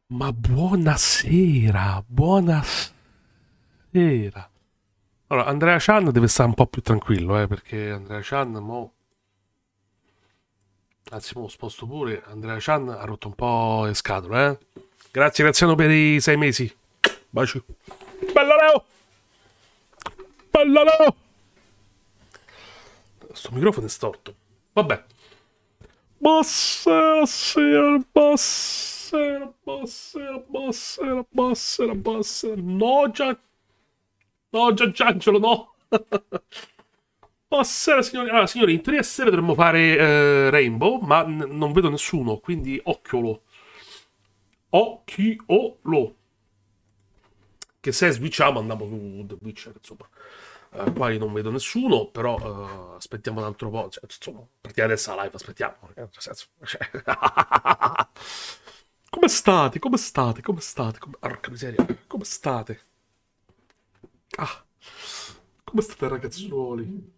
Ma buonasera, buonasera. Allora, Andrea Chan deve stare un po' più tranquillo, perché Andrea Chan, anzi, mo sposto pure, Andrea Chan ha rotto un po' le scatole, Grazie, Graziano, per i 6 mesi. Baci. Bella Leo! Bella Leo! Sto microfono è storto. Vabbè. Buonasera, signore, buonasera, buonasera, buonasera, buonasera, buonasera. No, già, no, Giangiangelo, no. Buonasera, signori. Allora, signori, in teoria stasera dovremmo fare Rainbow, ma non vedo nessuno, quindi occhiolo. Occhiolo. Che se switchiamo andiamo su The Witcher, insomma. Qua io non vedo nessuno, però aspettiamo un altro po'. Cioè, insomma, partiamo adesso la live, aspettiamo. Nel senso, cioè... Come state? Come state? Come state? Porca miseria, come state? Ah, come state ragazzuoli?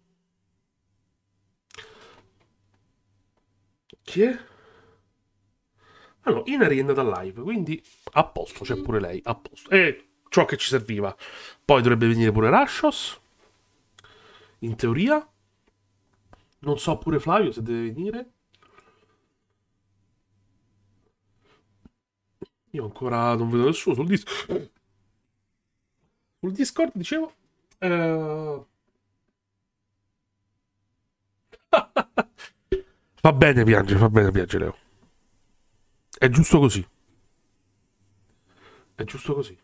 Chi è? Ah no, Inari è andata live, quindi a posto, c'è pure lei, a posto. E ciò che ci serviva. Poi dovrebbe venire pure Rashos, in teoria. Non so pure Flavio se deve venire. Io ancora non vedo nessuno sul Discord, dicevo. Va bene piange, Leo. È giusto così. È giusto così.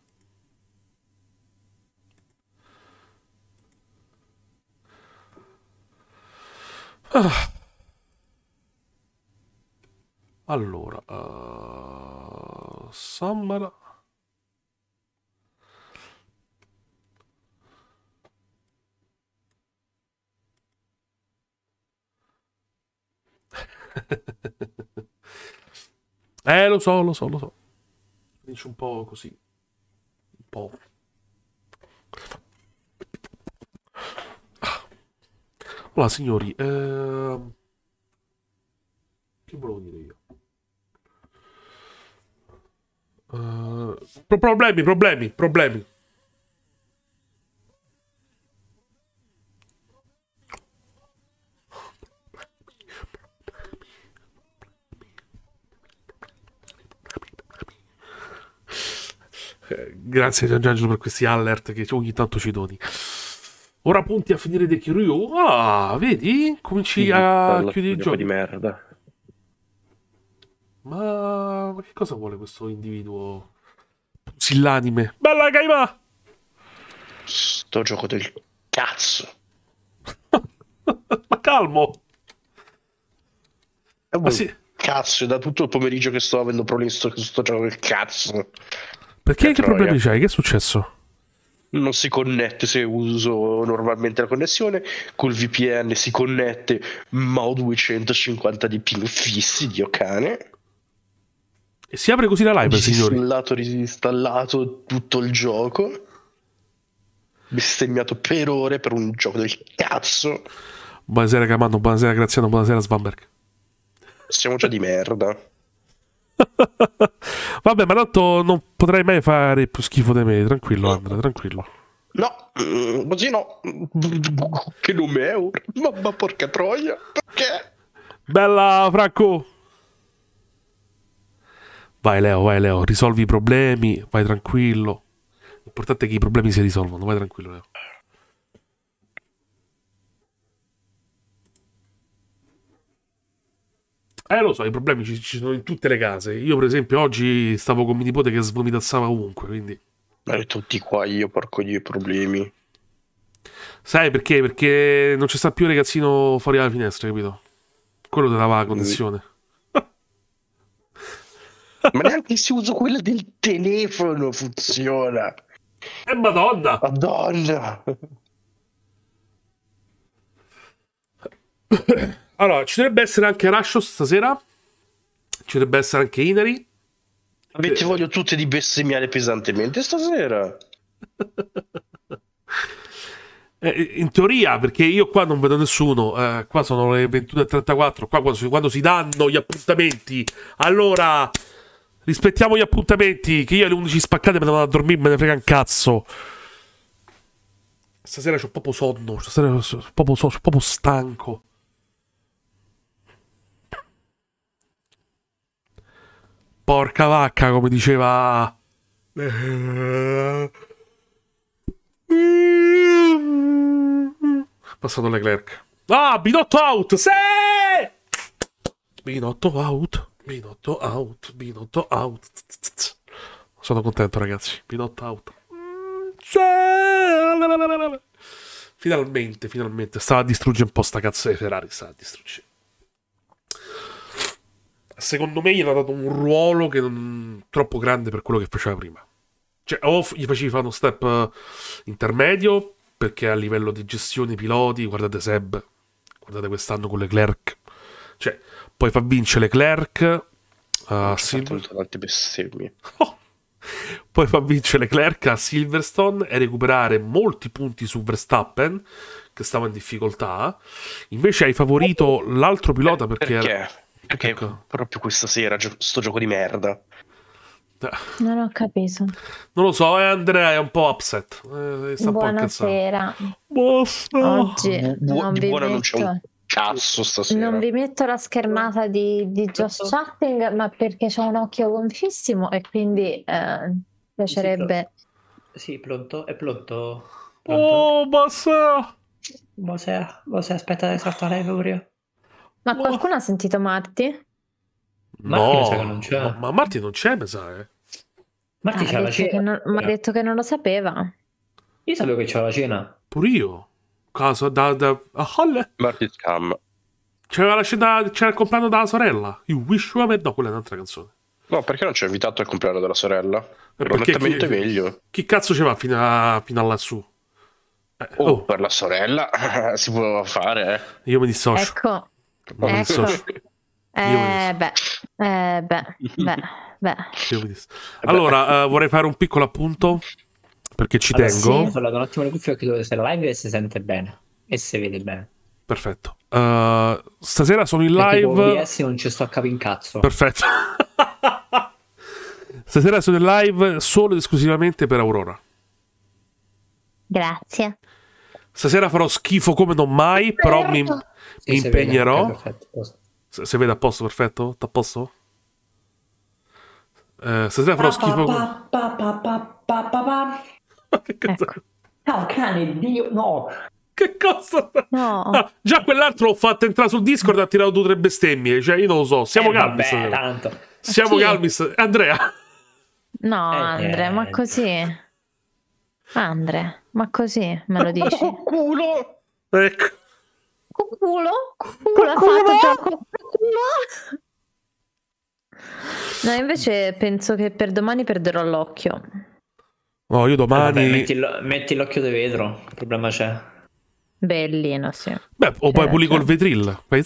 Ah, allora, Summer. Lo so, lo so, lo so. Finisce un po' così. Un po'. Allora, signori, che volevo dire io? Problemi, problemi, problemi. Grazie Giangiangelo per questi alert che ogni tanto ci doni. Ora punti a finire The Kiryu. Ah, vedi? Cominci a Dalla chiudere il gioco di gioco. merda. Ma che cosa vuole questo individuo pusillanime? Bella Gaima! Sto gioco del cazzo. Ma calmo! Ma Un sì, cazzo, è da tutto il pomeriggio che sto avendo problemi su sto gioco del cazzo. perché Che che troia. problemi c'hai? Che è successo? Non si connette se uso normalmente la connessione. Col VPN si connette, ma ho 250 di ping fissi, Dio cane. E si apre così la live, signori. Disinstallato, risinstallato tutto il gioco. Bestemmiato per ore per un gioco del cazzo. Buonasera Camando, buonasera Graziano, buonasera Svamberg. Siamo già di merda. Vabbè, ma tanto non potrai mai fare più schifo di me. Tranquillo, Andrea, tranquillo. No, così no. Che nome è ora? Ma porca troia, perché? Bella, Franco! Vai Leo, risolvi i problemi, vai tranquillo. L'importante è che i problemi si risolvono, vai tranquillo Leo. Lo so, i problemi ci sono in tutte le case. Io, per esempio, oggi stavo con mio nipote che svomitassava ovunque, quindi... E tutti qua io porco dio i problemi. Sai perché? Perché non c'è sta più il ragazzino fuori dalla finestra, capito? Quello della la Mm. connessione. Ma neanche se uso quella del telefono funziona. Madonna! Madonna. Allora, ci dovrebbe essere anche Rashos stasera. Ci dovrebbe essere anche Inari. Avete voglia tutte di bestemmiare pesantemente stasera? In teoria, perché io qua non vedo nessuno, qua sono le 21:34, qua quando si danno gli appuntamenti, allora Rispettiamo gli appuntamenti, che io alle 11 spaccate me ne vado a dormire, me ne frega un cazzo. Stasera c'ho proprio sonno, stasera sono proprio stanco. Porca vacca, come diceva... Passato Leclerc. Ah, Binotto out! Sì! Binotto out, Binotto out, Binotto out. Sono contento, ragazzi. Binotto out. Sì! Finalmente. Stava a distruggere un po' sta cazzo di Ferrari. Stava a distruggere. Secondo me gli hanno dato un ruolo che non troppo grande per quello che faceva prima. Cioè, o gli facevi fare uno step intermedio, perché a livello di gestione piloti, guardate Seb, guardate quest'anno con Leclerc. Cioè, poi fa vincere Leclerc a poi fa vincere Leclerc a Silverstone e recuperare molti punti su Verstappen, che stava in difficoltà. Invece hai favorito l'altro pilota perché Perché proprio questa sera sto gioco di merda. Non ho capito. Non lo so, Andrea è un po' upset. Sta un po' Buonasera. Buonasera. Oggi non di vi buona non c'è un metto, cazzo stasera. non vi metto la schermata di Just Chatting, ma perché c'ho un occhio gonfissimo e quindi piacerebbe. Sì, pronto? È pronto? Oh, buonasera. Buonasera, aspetta di saltare Furio. Ma qualcuno ha sentito Marti? Marti mi sa che non c'è. Ma Marti non c'è, mi sa, Marti c'ha la cena. Mi ha detto che non lo sapeva. Io sapevo che c'era la cena. Pure io. Caso da a Halle. Marty Scam. C'era la cena, c'era il compleanno della sorella. You wish you had... No, quella è un'altra canzone. No, perché non ci ha invitato al compleanno della sorella? Ero Perché nettamente meglio. Chi cazzo ci va fino a lassù? Per la sorella si può fare, Io mi dissocio. Ecco. Io mi dissocio. Beh. Io mi Allora, vorrei fare un piccolo appunto, perché ci tengo. Sì, ho sollevato un attimo le cuffie, che dove sei la live e si sente bene. E si vede bene. Perfetto. Stasera sono in Perché live. con OBS non ci sto a capo in cazzo. Perfetto. Stasera sono in live solo ed esclusivamente per Aurora. Grazie. Stasera farò schifo come non mai, però mi impegnerò. Vede, okay, perfetto. Se vede a posto, perfetto? Sta a posto? Stasera farò schifo. Che cosa? Ecco. Ciao cane, Dio, no. Che cosa? No. Ah, già quell'altro l'ho fatto entrare sul Discord e ha tirato 2 o 3 bestemmie. Cioè, io non lo so. Siamo calmi. Vabbè, tanto. Siamo Chi? calmi. Andrea. No, Andre, ma così. Andre, ma così me lo dici? Culo! Ecco. Culo? Culo ha fatto gioco. Culo? No, invece penso che per domani perderò l'occhio. No, io domani. Vabbè, metti l'occhio di vetro. Il problema c'è. Bellino, sì. Beh, o poi puli col vetril. Fai...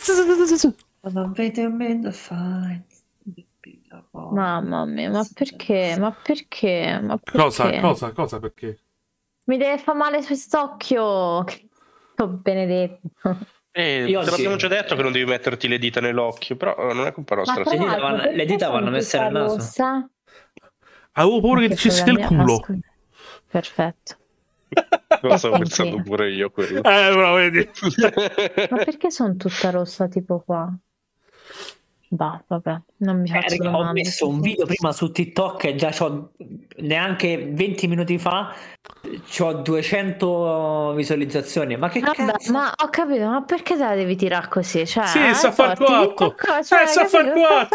Mamma mia, ma perché? Ma perché? Ma perché? Cosa? Perché? Mi deve fare male quest'occhio. Oh, benedetto. Te l'abbiamo già detto che non devi metterti le dita nell'occhio, però non è colpa nostra. Le dita vanno messe nel naso. Rossa? Avevo paura che dicessi del culo. Perfetto. Lo stavo pensando pure io quello. Però vedi. Ma perché sono tutta rossa tipo qua? Bah, vabbè, non mi faccio domande. Ho messo un video prima su TikTok e già c'ho neanche 20 minuti fa c'ho 200 visualizzazioni. Ma che cazzo? Ma ho capito, ma perché te la devi tirare così? Cioè, Sì, sa far 4. Sa far 4.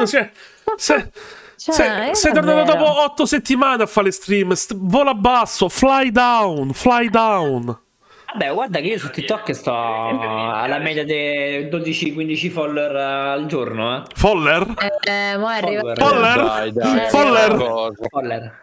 Sei tornato dopo 8 settimane a fare le stream. Vola basso, fly down. Vabbè, guarda che io su TikTok sto alla media dei 12-15 follower al giorno, Foller? Mo è arrivato. Follower.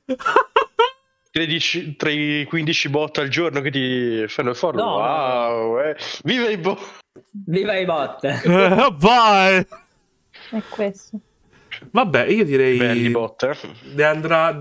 Credi tra i 15 bot al giorno che ti fanno il follow? No. Wow, viva i bot! Viva i bot! Vai! È questo. Vabbè, io direi. Belli bot, Ne andrà.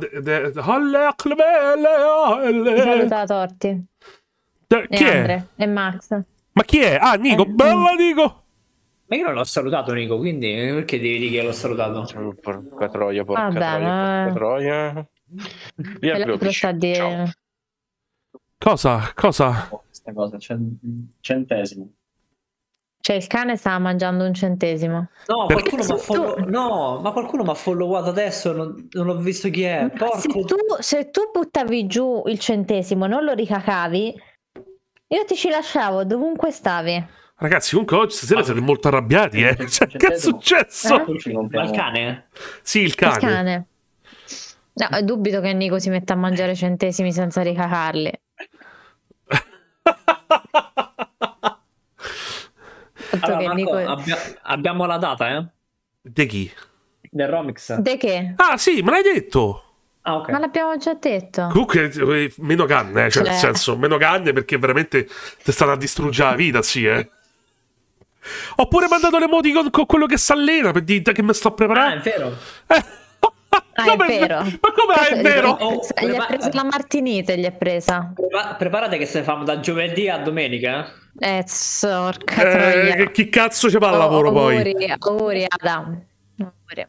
Saluta Torti. Chi è? Andre e Max. Ma chi è? Ah, Nico, bella Nico! Ma io non l'ho salutato, Nico, quindi perché devi dire che l'ho salutato? Porca troia, porca Vabbè, troia, porca troia. Via L'altro Globic. sta di... Ciao. Cosa? Questa cosa, centesimo. Cioè il cane stava mangiando un centesimo. No, Perché qualcuno mi ha no, ma qualcuno mi ha followato adesso, non ho visto chi è. Ma se tu buttavi giù il centesimo, non lo ricacavi, io ti ci lasciavo dovunque stavi. Ragazzi, comunque oggi stasera siete molto arrabbiati, Cioè, che è successo? Ma il cane? Sì, il Il cane. cane. No, dubito che Nico si metta a mangiare centesimi senza ricacarli. Allora, che Marco, Nico... abbiamo la data, Di chi? del Romix. De che? Ah, sì, me l'hai detto. Ah, ok. Ma l'abbiamo già detto. Comunque, meno canne, cioè, nel senso, meno canne perché veramente ti stanno a distruggere la vita, sì, Ho pure mandato le moti con quello che si allena per dire che mi sto Ah, preparando. è vero. Ah, è vero. Ma come è vero? Gli è presa la martinite, gli è presa. Preparate che se fanno da giovedì a domenica. Porca troia. Chi cazzo ci va al lavoro poi? Auguri, Adam. Auguri.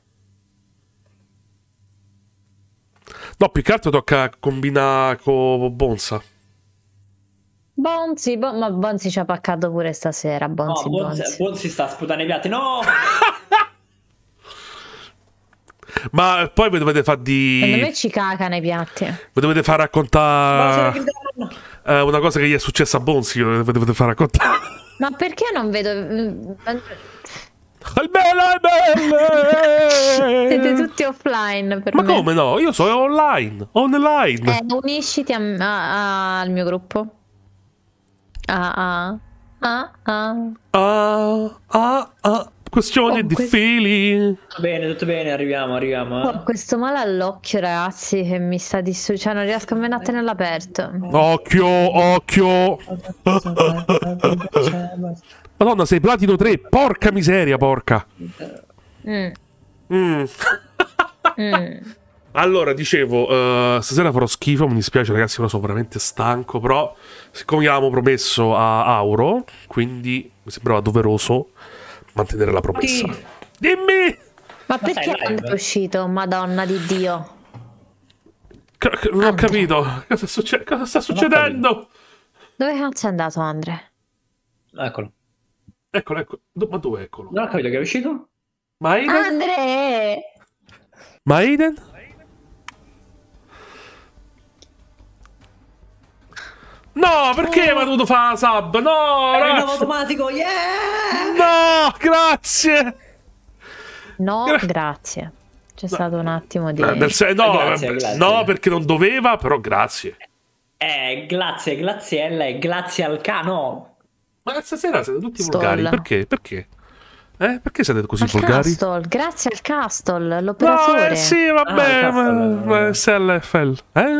No, più che altro tocca combinare con Bonsa. Bonzi, ma Bonzi ci ha paccato pure stasera. Bonzi, No, Bonzi. Bonzi sta sputando i piatti. No! Ma poi vi dovete fare Secondo di... me ci caca nei piatti. Vi dovete far raccontare una cosa che gli è successa a Bonzi. Vi dovete far raccontare. Ma perché non vedo... Siete tutti offline per Ma me. come no? Io sono online. Online. Unisciti al mio gruppo. Questione di feeling. Tutto bene, arriviamo. Ho questo male all'occhio, ragazzi, che mi sta distruggendo. Cioè, non riesco nemmeno a tenerlo aperto. Occhio. Madonna, sei platino 3. Porca miseria, porca. Allora, dicevo, stasera farò schifo, mi dispiace ragazzi, ora sono veramente stanco, però siccome avevamo promesso a Auro, quindi mi sembrava doveroso mantenere la promessa. Dimmi! Ma perché è uscito? Madonna di Dio. Non ho capito. Cosa sta succedendo? Dove cazzo è andato Andre? Eccolo. Eccolo. Ma dove eccolo? Non ho capito che è uscito? Maiden? Andre! Maiden? No, perché mi ha dovuto fare la sub? No, È il nuovo automatico, yeah! no, grazie. No, grazie. C'è stato un attimo di... No, Grazie. no, perché non doveva, però grazie. Grazie a lei, grazie al cano. Ma stasera siete tutti Stall. volgari, perché? Perché siete così Al volgari? Castle, grazie al Castle, l'operatore. No, sì, vabbè, ma SLFL.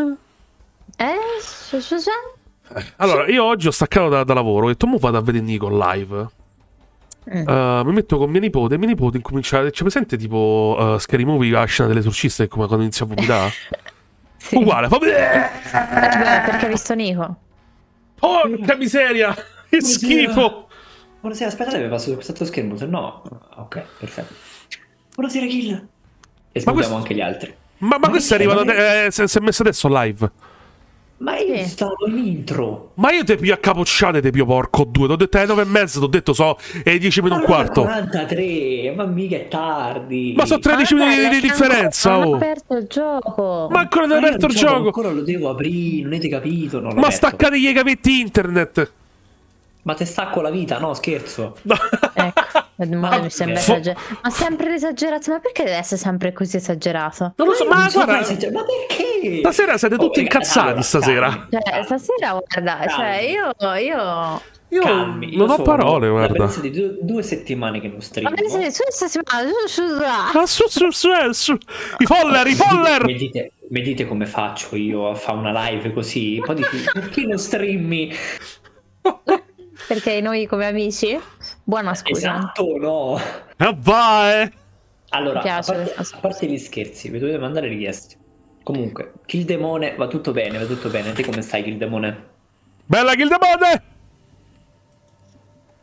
Allora, io oggi ho staccato da lavoro e ho detto, mo vado a vedere Nico live. Mi metto con mia nipote incomincia, c'è presente tipo Scary Movie, la scena dell'esorcista che come quando inizia a vomitare? Sì. Uguale, fa... Perché ha visto Nico. Porca miseria, che schifo. Buonasera, aspetta, deve passare questo schermo, se no... Ok, perfetto. Buonasera, Kill. E salutiamo questo- anche gli altri. Ma questo è arrivato, si è messo adesso live. Ma io stavo in intro. Ma io te pio a capocciate, te pio porco due. T'ho detto alle 9:30, t'ho detto so, e 10 meno un quarto. 43, ma mica è tardi. Ma sono 13 minuti di differenza, Non ho oh. aperto il gioco. Ma ancora non hai aperto il gioco. Ancora lo devo aprire, non avete capito? Non l'ho Ma aperto. staccate gli cavetti internet. Ma te stacco la vita, no, scherzo. No. Ecco, mi sembra esagerato. Ma sempre l'esagerazione. Ma perché deve essere sempre così esagerato? Non lo so, ma Non so guarda, mai ma perché? stasera siete tutti incazzati, allora, stasera. Cioè, stasera, guarda, cioè, io... Io Calmi, non ho sono parole, una guarda. pensa di due settimane che non streamo. Ma Ah, su. I foller. Mi dite come faccio io a fare una live così? Poi dite, perché non streammi? Perché noi come amici? Buona scusa. Esatto, no. Vai. Allora, Mi piace a parte gli scherzi, vi dovete mandare richieste. Comunque, Kill Demone va tutto bene, Te come stai, Kill Demone? Bella Kill Demone.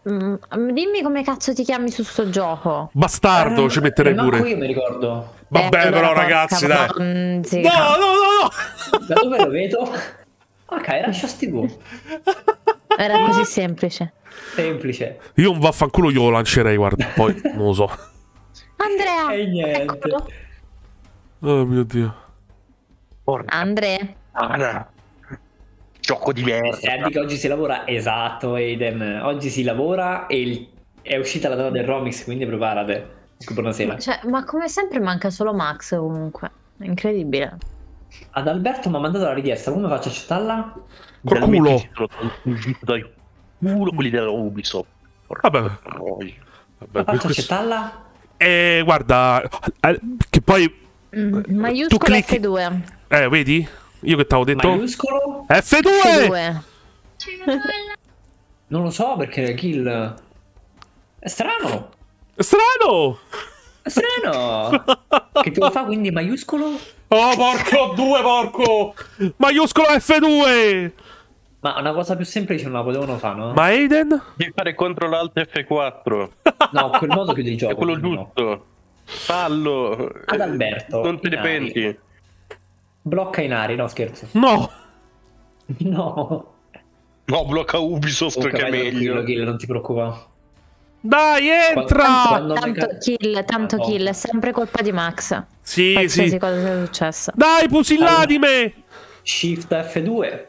Dimmi come cazzo ti chiami su sto gioco. Bastardo, ci metterei Manco pure. io mi ricordo. Vabbè, allora, però, porca ragazzi, dai. bronzica. No, no, Da dove lo vedo? Ok, Rashos TV. Era così semplice. Semplice. no. Io un vaffanculo glielo lancerei, guarda. Poi, non lo so. Andrea! E niente. Eccolo. Oh mio Dio. Porca Andrea. puttana. Gioco di merda. Di che oggi si lavora, esatto, Aiden. Oggi si lavora e è uscita la data del Romix, quindi preparate. Buonasera. Cioè, ma come sempre manca solo Max comunque. È incredibile. Ad Alberto mi ha mandato la richiesta, come faccio a accettarla? Col Finalmente culo. si sono tolti dal culo quelli della Ubisoft. Vabbè. Poi. Come Vabbè, faccio a questo- accettarla? guarda, che poi tu Maiuscolo clicchi. F2. Vedi? Io che t'avevo detto? Maiuscolo? F2! F2. Non lo so perché kill. È strano. Strano! È strano. Che te lo fa quindi maiuscolo? Oh, porco due, porco! Maiuscolo F2! Ma una cosa più semplice non la potevano fare, no? Ma Aiden? Devi fare CTRL Alt F4. No, quel modo chiudi il gioco. È quello no. giusto. Fallo. Ad Alberto, Non te ne Inari. penti. Blocca Inari, no scherzo. No! No. No, blocca Ubisoft Comunque, che è vai tranquillo, meglio. Kill, non ti preoccupare. Dai, entra! Quando- Tanto kill, tanto No. kill. È sempre colpa di Max. Sì, Qualsiasi sì. cosa sia successa. Dai, pusillanime! Shift F2.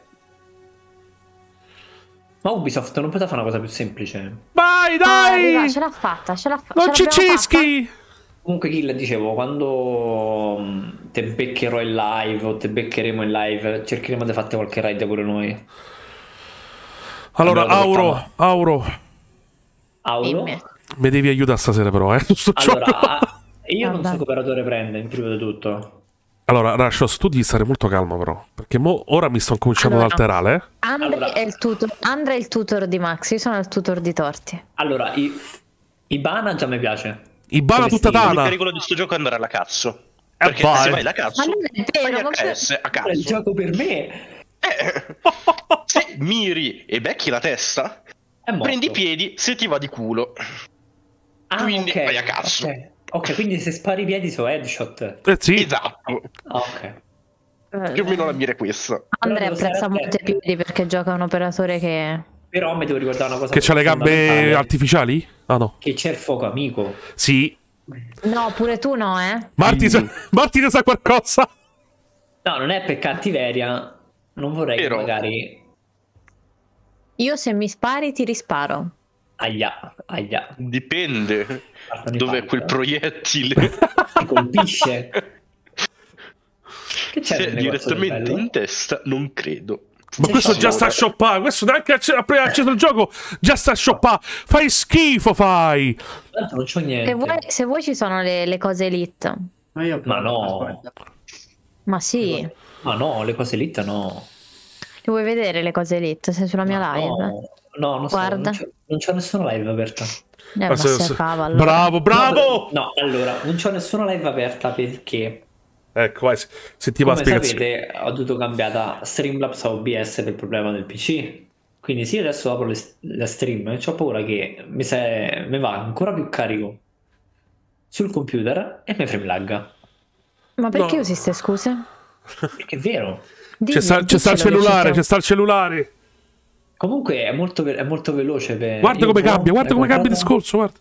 Ma Ubisoft non poteva fare una cosa più semplice. Vai, Arriva, dai! ce l'ha fatta, ce l'ha fatta. Non ci cischi! Comunque Kill, dicevo, quando te beccherò in live o te beccheremo in live, cercheremo di fare qualche raid pure noi. Allora, Allora, Auro, Auro? mi devi aiutare stasera però, su sto Allora, gioco. io non so Vabbè. che operatore prende, in prima di tutto. Allora, Rashos, tu devi stare molto calmo però, perché ora mi sto cominciando Allora. ad alterare, Andre Allora. è il tutor. Andre è il tutor di Max. Io sono il tutor di Torti. Allora, Ibana già mi piace. Ibana Come tutta stile. tana. L'unica regola di sto gioco è andare alla cazzo. Eh, Perché vai. se vai alla cazzo, Ma non è vero, fai ma per- HS a È il cazzo. gioco per me. Se miri e becchi la testa, È morto. prendi i piedi se ti va di culo. Ah, quindi ok, vai a cazzo. Ok, ok, quindi se spari i piedi sono headshot. Sì, Esatto. Ah, ok. Più o meno la mira è questa. Andre Però devo apprezza stare molto i attento. piedi perché gioca un operatore che. Però mi devo ricordare una cosa che c'ha le gambe fondamentale, artificiali? Ah no. che c'è il fuoco amico. Sì. No, pure tu no, eh? Marti ne sa qualcosa? No, non è per cattiveria. Non vorrei Però. che magari... Io se mi spari ti risparo. Aia. Dipende Partono i dov'è pali, quel però. proiettile. Ti colpisce. Che c'è Se nel negozio del direttamente bello? in testa, non credo. Ma questo Sì, già sta a ora. shoppare. Questo neanche appena acceso il gioco. Già sta a shoppare. Fai schifo, fai. Tanto non c'ho niente. Se vuoi ci sono le cose elite. Ma io Ma no. Ma sì. Ma no, le cose elite no. Ti vuoi vedere le cose elite? Sei sulla mia Ma live. No, non so, Guarda. non c'ho nessuna live aperta. Ma se fava allora. Bravo, bravo. No, allora, non c'ho nessuna live aperta perché, Ecco, vai, sentiamo la come spiegazione. sapete, ho dovuto cambiare Streamlabs a OBS per il problema del PC. Quindi sì, adesso apro la stream e ho paura che mi va ancora più carico sul computer e mi frame lagga. Ma perché No. usi ste scuse? Perché è vero. C'è sta il cellulare, c'è sta il cellulare. Comunque è molto veloce. Guarda io come boh, cambia, guarda l'hai come cambia il comprato? discorso, guarda.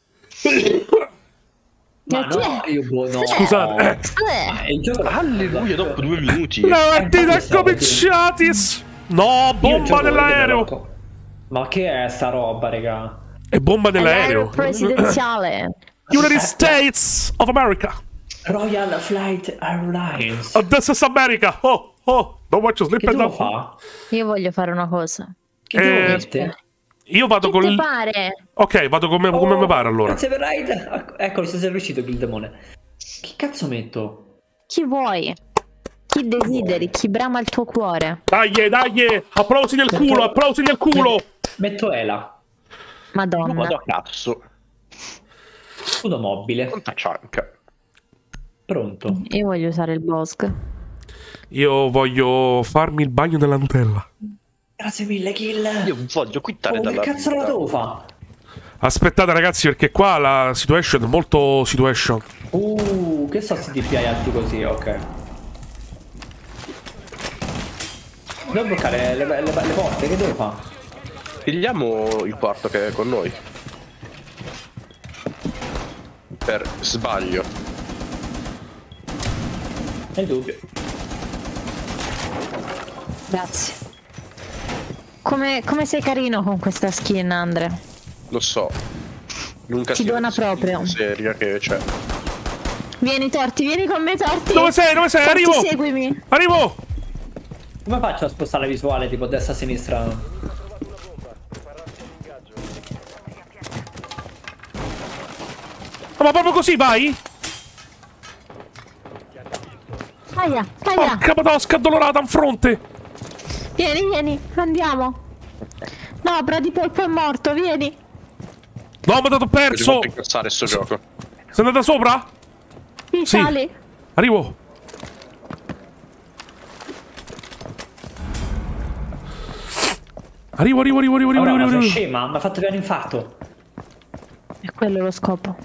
Ma no, io no. Scusate. Il gioco Alleluia, dopo 2 minuti. La partita è infatti stavo cominciatis. No, Io il bomba gioco dell'aereo. vedete, ma che è sta roba, raga? E bomba L'aereo dell'aereo. presidenziale. United States of America. Royal Flight Airlines. Oh, this is America. Oh, don't watch us Che slip devo down. fa? Io voglio fare una cosa. Che devo Eh, mettere? Io vado Che con ti il... pare? Ok, vado come mi pare allora. Grazie per ride. Eccolo, sei riuscito, Kill Demone. Che cazzo metto? Chi vuoi? Chi desideri? Chi brama il tuo cuore? Dai, applausi nel culo, applausi nel culo. Metto Ela. Madonna. Vado a cazzo. Scudo mobile. Conta cianca. Pronto. Io voglio usare il Bosg. Io voglio farmi il bagno della Nutella. Grazie mille, Kill. Io voglio quittare Oh, che dalla cazzo la vita. devo fare? Aspettate ragazzi, perché qua la situation è molto situation. Che so se DPI alti così, ok. Devo bloccare le porte, che devo fare? Pigliamo il quarto che è con noi. Per sbaglio. Nel dubbio. Grazie. Come sei carino con questa skin, Andre. Lo so. L'unica Ti dona proprio. seria che c'è. Vieni Torti, vieni con me Torti. Dove sei? Dove sei? Torti, Arrivo! seguimi. Arrivo! Come faccio a spostare la visuale tipo destra-sinistra? Ma proprio così vai? Aia, aia. Porca madosca addolorata in fronte! Vieni, andiamo. No, Brady Polpo è morto, vieni. No, ma t'ho perso! Devo incazzare sto gioco. Sei andata sopra? Sì, Sì. sali. Arrivo! Arrivo. Allora, sono scema, mi ha fatto piano infarto. È quello lo scopo.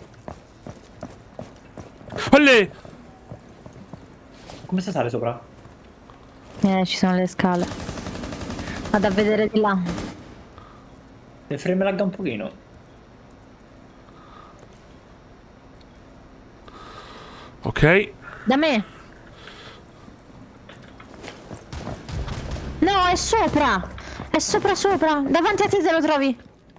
Alle! Come si sale sopra? Ci sono le scale. Vado a vedere di là. Il frame lagga un pochino. Ok. Da me. No, è sopra. È sopra. Davanti a te lo trovi.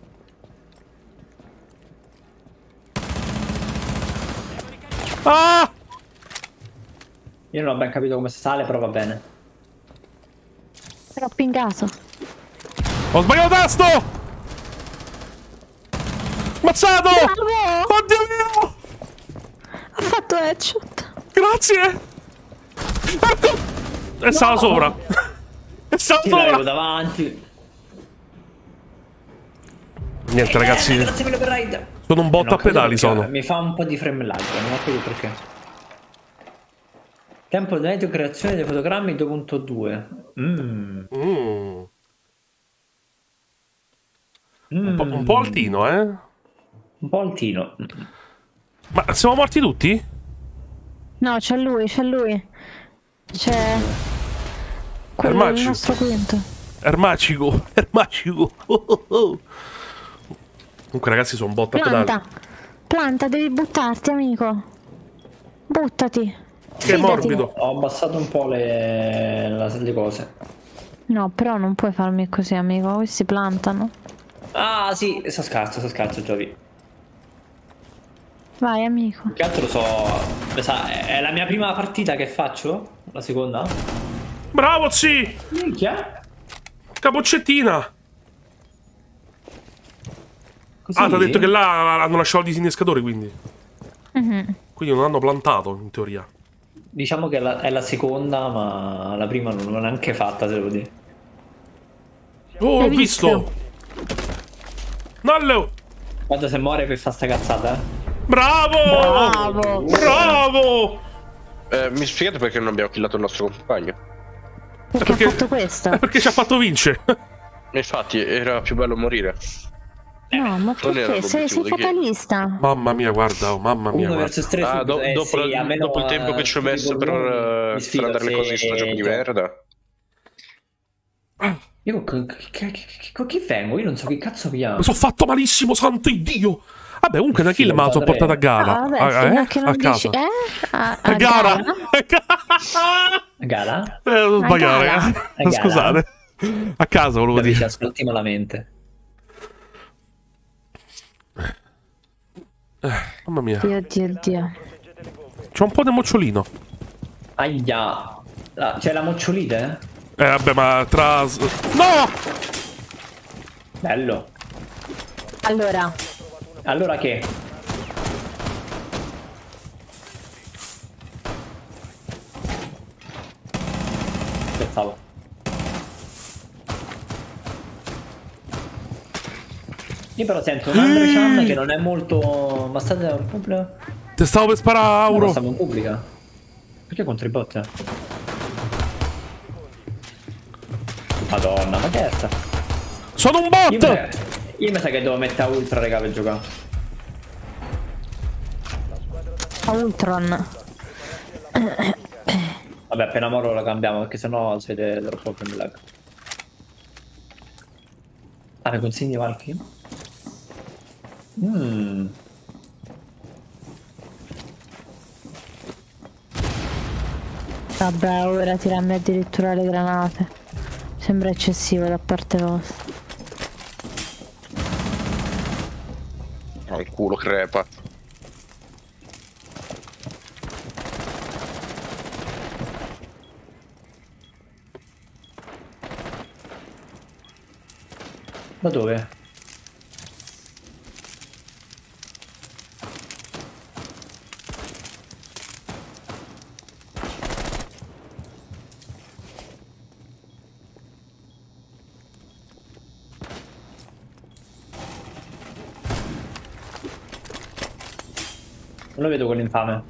Ah! Io non ho ben capito come si sale, però va bene. Però pingato. Ho sbagliato tasto! Mazzato! Bravo! Oddio mio! Ha fatto headshot. Grazie! E stava sopra! E stava Ti l'avevo sopra! davanti. Niente ragazzi, Grazie per le raid. sono un botto Non a ho capito pedali perché sono. Mi fa un po' di frame lag, non ho capito perché. Tempo di netto creazione dei fotogrammi 2.2. Un po' altino, eh? Un po' altino. Ma siamo morti tutti? No, c'è lui. C'è... quello del magico. nostro quinto. Ermacico. Comunque ragazzi sono un botto a pedali. Planta, devi buttarti, amico. Buttati. Che è Fidati. morbido. Ho abbassato un po' le cose. No, però non puoi farmi così, amico. Questi plantano. Ah sì, sto scarso Giovi. Vai, amico. Che altro è la mia prima partita che faccio? La seconda? Bravo sì! Minchia. Capoccettina! Così? Ah, ti ha detto che là hanno lasciato i disinnescatori, quindi. Mhm. Quindi non hanno plantato, in teoria. Diciamo che è la seconda, ma la prima non l'ho neanche fatta, se devo dire. Oh, ho L'hai visto! Nallo! Guarda se muore per fare sta cazzata, Bravo! Bravo! Mi spiegate perché non abbiamo killato il nostro compagno? Perché ha fatto questo? Perché ci ha fatto vincere. Infatti era più bello morire. No, ma Non era perché? Sei l'obiettivo di che- fatalista. Mamma mia, guarda, oh, mamma mia. 1 Guarda. vs 3 Ah, dopo il tempo che ci ho messo per andare le cose in sto gioco di merda. Io con chi vengo? Io non so che cazzo mi chiamo. Mi sono fatto malissimo, santo Dio! Vabbè, comunque una kill me la sono Padre. portata a gara. Ah, vabbè, fino a che non a casa. dici... A gara! Gara? Non sbagliare, gara. A gara. Scusate. A casa volevo Dove ci dire. ascolti malamente. Mamma mia. Dio. C'è un po' di mocciolino. Aia. C'è la mocciolite? Vabbè, ma tra... No! Bello. Allora, che? Pensavo. Io però sento un Andre Chan che non è molto... Ma state in pubblica? Te stavo per sparare, No, Auro. stiamo in pubblica. Perché contro i bot? Madonna, ma che è sta? Sono un Io bot! Io mi sa che devo mettere a ultra, raga, per giocare. A Ultron. Vabbè, appena moro la cambiamo, perché sennò siete troppo frame lag. Ah, mi consigli Valky? Vabbè, ora tirarmi addirittura le granate. Sembra eccessivo da parte vostra. Il culo crepa. Da dove? Non lo vedo quell'infame.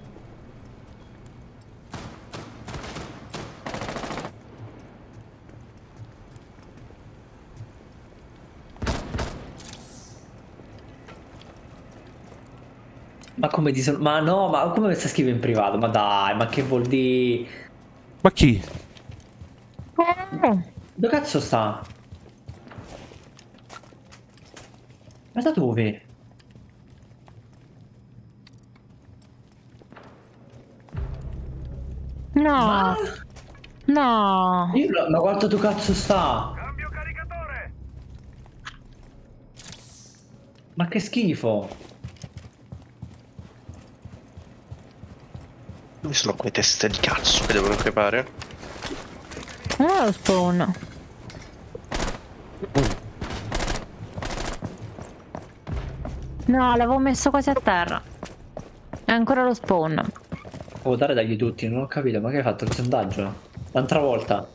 Ma come ti sono... Ma no, ma come mi sta scrivendo in privato? Ma dai, ma che vuol dire? Ma chi? Dove cazzo sta? Ma da dove? No. No. Ma quanto tu cazzo sta? Cambio caricatore! Ma che schifo. Dove sono quelle teste di cazzo che devono crepare? Non è lo spawn. No, l'avevo messo quasi a terra. È ancora lo spawn. Devo dare dagli tutti, non ho capito, ma che hai fatto il sondaggio? L'altra volta.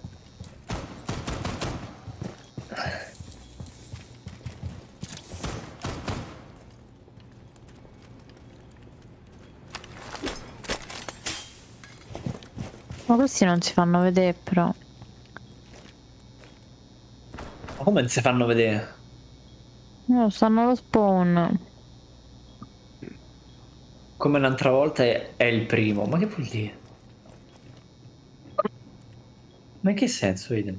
Ma questi non si fanno vedere però. Ma come non si fanno vedere? No, stanno allo spawn. Come l'altra volta è il primo, ma che vuol dire? Ma in che senso, Eden?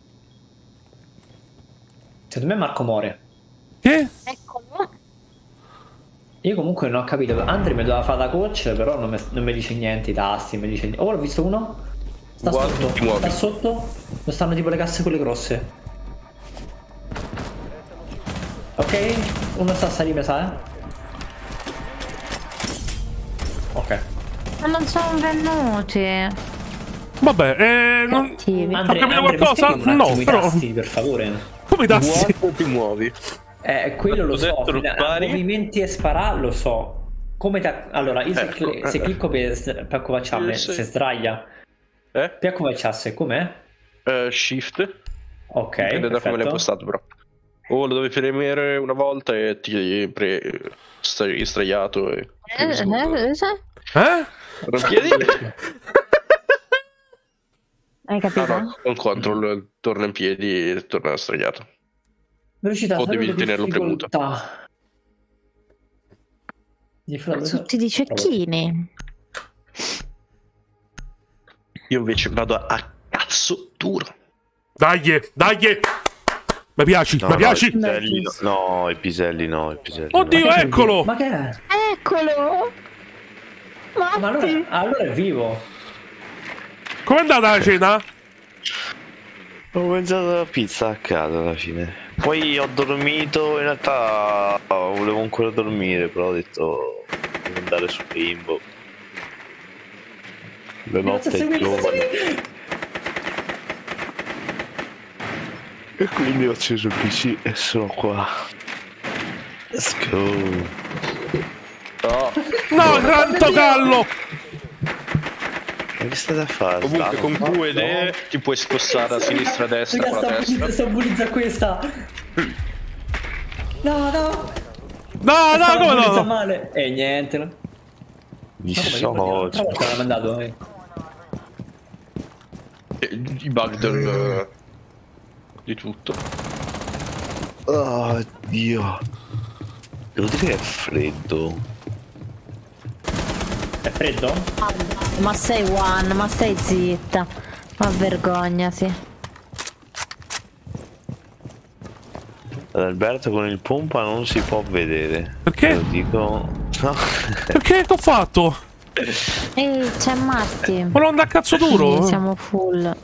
Secondo me Marco muore. Che? Eccolo. Io comunque non ho capito. Andri mi doveva fare da coach, però non mi dice niente, i tasti, mi dice niente. Oh, l'ho visto uno. Sta Guarda, sotto. ti muovi. Sta sotto. Dove stanno tipo le casse quelle grosse. Ok, uno sta a salire, mi sa, Ok. Ma non sono venuti. Vabbè, non... Cattivi. Ho capito qualcosa? mi spieghi un No, attimo i però... tasti, per favore. Come i tassi? Guarda, ti muovi. Quello lo Ho so. detto ruppari. Movimenti e sparare lo so. Come allora, io se clicco per accovacciarmi, Sì. se sdraia. Per accovacciarsi, com'è? Shift. Ok, Dipende da come l'hai perfetto. postato, però. O lo devi premere una volta e ti stai sdraiato e... Rompiedi? Hai capito? Ah no, con control torna in piedi e torna sdraiato. Velocità, O devi saluto, tenerlo premuto. difficoltà. Tutti di cecchini. Io invece vado a cazzo duro. Dai, dai! Mi piaci, No, mi piaci? I piselli no, i piselli Oddio, no. eccolo! Ma che è? Eccolo! Ma allora è vivo. Com'è andata la cena? Ho mangiato la pizza a casa alla fine. Poi ho dormito, in realtà volevo ancora dormire, però ho detto devo andare su Limbo. La notte è giovane. E quindi ho acceso il PC e sono qua. Let's go. No, santo gallo! Ma che state a fare? Comunque con Q ed E ti puoi spostare a sinistra, a destra, con la testa. Sta bullizza questa. No, Come bullizza no? male. E niente. No? Gli L'altra soci. volta l'ha mandato. I bug di tutto. Oh, Dio. Devo dire che è freddo. È freddo? Ma sei one, ma stai zitta. Ma vergognati. Alberto con il pompa non si può vedere. Perché? Te lo dico. No. Perché t'ho fatto? Ehi, c'è Marti. Ma l'onda a cazzo duro? Sì, siamo full.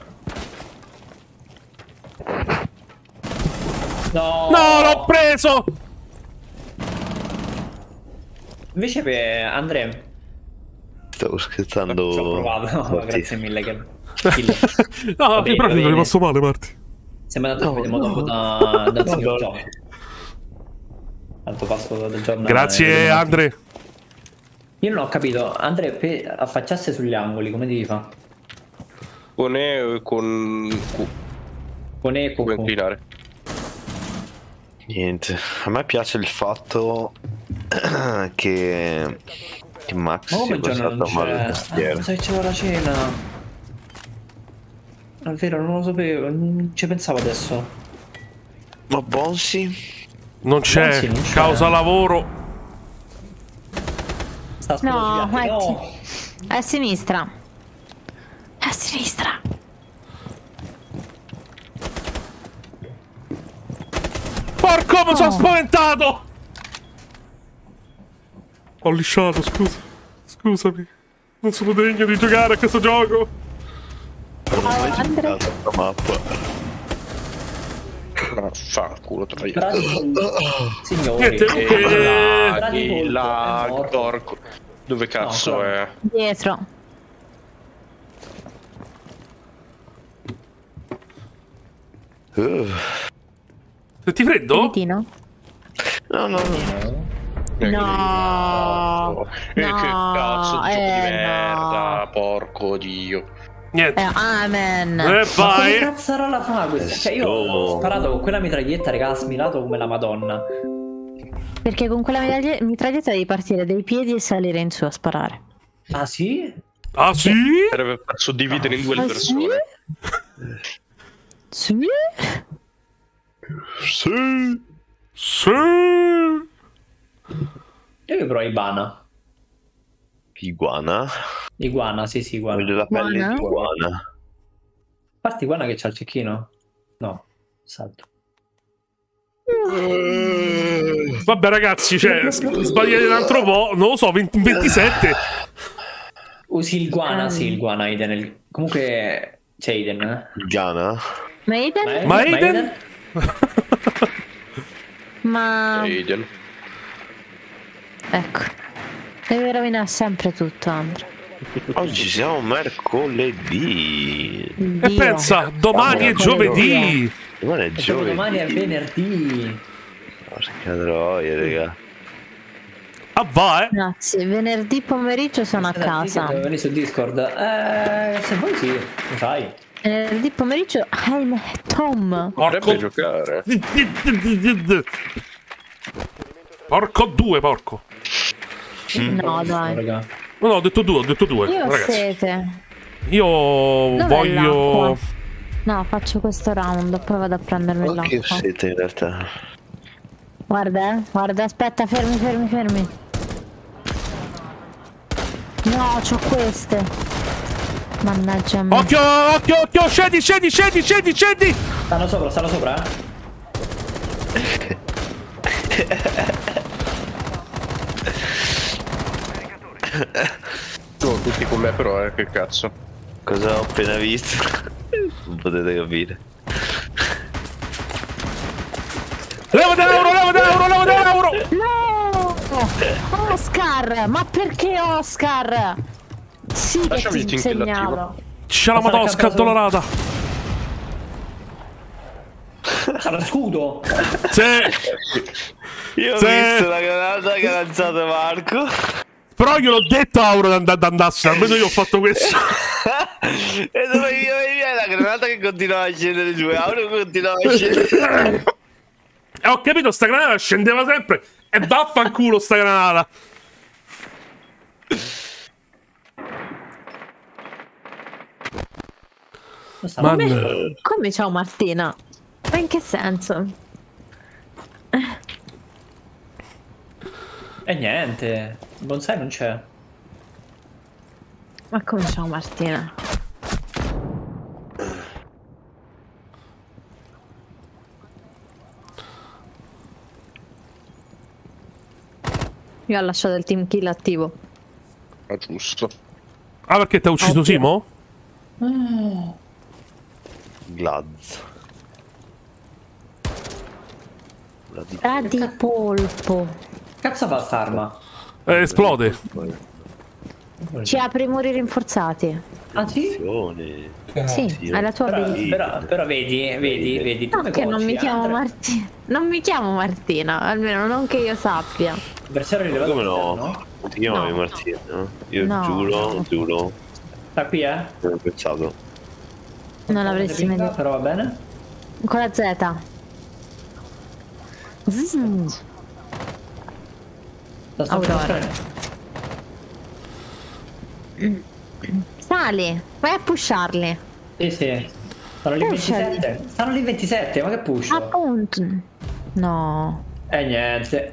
No! No, l'ho preso! Invece per Andrea Stavo scherzando. ci ho provato. No, Marti. grazie mille che No, Va bene, però va mi è bene. rimasto male, Marti. Sembra tanto che vediamo dopo dal signor gioco. Tanto passo del giorno. Grazie, Andre. Io non ho capito, Andrea, per affacciarsi sugli angoli, come devi fare? Con E con Q. Con eco. Puoi inclinare. Niente. A me piace il fatto che Max Ma come sia il giorno non passato male il c'è? tastiere. Pensavo che c'era la cena. È vero, non lo sapevo, non ci pensavo adesso. Ma Bonsi? Non c'è, Anzi, non c'è. causa lavoro. Sta aspettando No, sui piatti. No! è a sinistra. È a sinistra. Porco, mi sono Oh. spaventato! Ho lisciato, scusa. Scusami. Non sono degno di giocare a questo gioco. Andre. La mappa. Fanculo, troia. Signori, Niente, La Torco. Dove cazzo No, è? Dietro. Senti freddo? Vitino? No, no, no. No. Che No, cazzo di gioco di no. merda, porco dio. Niente. Amen. Ma come Vai. cazzarola fa questa? Cioè io ho sparato con quella mitraglietta, raga, ha smilato come la madonna. Perché con quella mitraglietta devi partire dai piedi e salire in su a sparare. Ah sì? Ah sì? Per suddividere in due le Ah, persone. Sì? Sì. Sì. Io però Ibana. Iguana? Iguana, sì, iguana. Voglio la pelle Iguana? di iguana. A parte Iguana che c'ha il cecchino? No, salto. Vabbè ragazzi, cioè, sbagliate un altro po', non lo so, 27. Usi il guana, sì, il guana Aiden. Comunque c'è Aiden, eh? Ghana? Maiden? Ma Aiden? Ma... Aiden. Ecco. Devi rovinare sempre tutto, Andrea. Oggi siamo mercoledì. E Dio. pensa, domani è giovedì. Domani è giovedì. Domani è venerdì. Porca troia, raga. Ah va, Grazie, venerdì pomeriggio sono a casa. Devo venire su Discord. Se vuoi sì, lo sai. Venerdì pomeriggio I'm Tom. Potrebbe giocare. Porco due, porco. No, dai. Raga. No, ho detto due, Io ho ragazzi. sete. Io Dov'è voglio... l'acqua? No, faccio questo round, poi vado a prendermi Ma che l'acqua. siete in realtà? Guarda, guarda, aspetta, fermi. No, c'ho queste. Mannaggia me. Occhio, scendi. Stanno sopra, No, tutti con me però, che cazzo. Cosa ho appena visto? Non potete capire. Leva d'euro! No! Oscar! Ma perché Oscar? Sì, che Lasciami ti il team insegnavo. C'è la madosca addolorata. C'ha lo scudo. Sì. Io ho Sì. visto la granata che ha lanciato Marco. Però gliel'ho detto a Auro di andarsene, almeno io ho fatto questo. E dove viene la granata che continuava a scendere giù? Auro continuava a scendere. E ho capito, sta granata scendeva sempre. E vaffanculo sta granata. Come ciao Martina? Ma in che senso? E niente, il bonsai non c'è. Ma come ciao Martina? Io ho lasciato il team kill attivo. Ah, giusto. Ah, perché ti ha ucciso Ovvio. Simo? Glaz. Ah, di polpo. Cazzo fa st'arma? Esplode. Ci apre i muri rinforzati. Ah sì? Attenzione. Sì, sì, hai la tua Però, abilità. però vedi, tu No, mi che non conosci, mi chiamo Andre? Martina. Non mi chiamo Martina, almeno non che io sappia. Avversario rilevato Come no? esterno? Ti chiamavi No. Martina? Io No. giuro, Sta qui, non ho pensato. Non l'avresti mai detto. Però va bene? Con la Z. Zzz. La sto Aurora. facendo. Sali, vai a pusharli. Sì, sì. Stanno lì Pushali. 27. Stanno lì 27, ma che push? Appunto. No. E niente.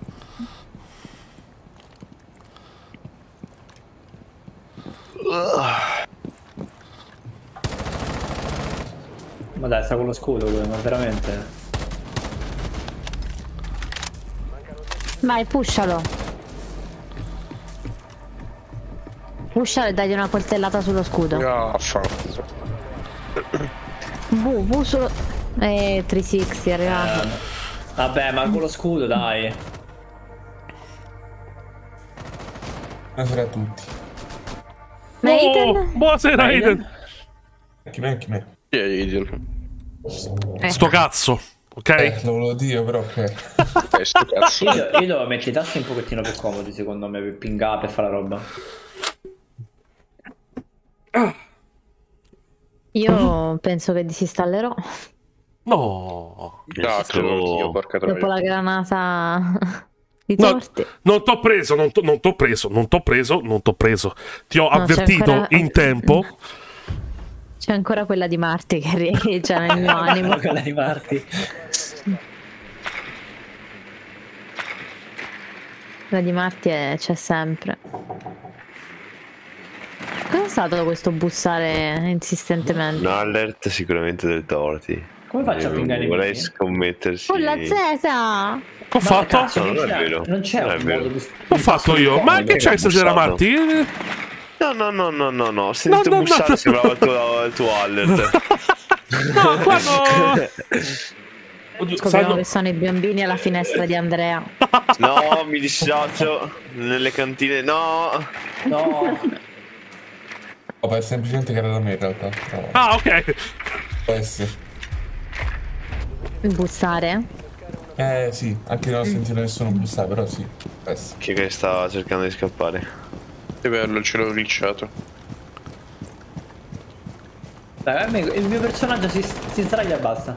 Ma dai, sta con lo scudo, ma veramente. Vai, pushalo. Pushalo e dagli una coltellata sullo scudo. Ah, fanculo. V sullo... 360 è arrivato. Vabbè, ma con lo scudo, dai. Buonasera a tutti. Ma Aiden? Buonasera, Aiden. Chi me? Chi è Aiden? Sto cazzo, ok? Lo volevo dire, però ok. Sto cazzo. Io devo mettere i tasti un pochettino più comodi, secondo me, per pingare, per fare la roba. Io penso che disinstallerò. No. Ah, credo anch'io, porca Dopo troia. la granata di No, torti. non t'ho preso, non t'ho preso. Ti ho No, c'è avvertito ancora- in tempo. C'è ancora quella di Marti che riecheggia nel mio animo. Quella di Marti. Quella di Marti c'è sempre. Cosa è stato questo bussare insistentemente? Un alert sicuramente del torti. Come faccio a pingare i Vorrei nemici? scommettersi. Con la Z! Che ho fatto? cazzo, No, non è vero. Non c'è Non è un vero. modo di... Che ho fatto io? Ma che c'hai stasera, bussato. Marti? No, ho sentito No, bussare, no. sembrava il tuo alert. No, qua no. Oddio, Scopriamo sanno- che sono i bambini alla finestra di Andrea. No, mi dissocio nelle cantine. No. No, Vabbè, è semplicemente che era da me in realtà. Però Ah, ok. può essere. Bussare? Sì, anche non ho sentito nessuno bussare, però sì, può essere. Chi che sta cercando di scappare? Che bello, ce l'ho glitchato. dai, il mio personaggio si sdraia e basta.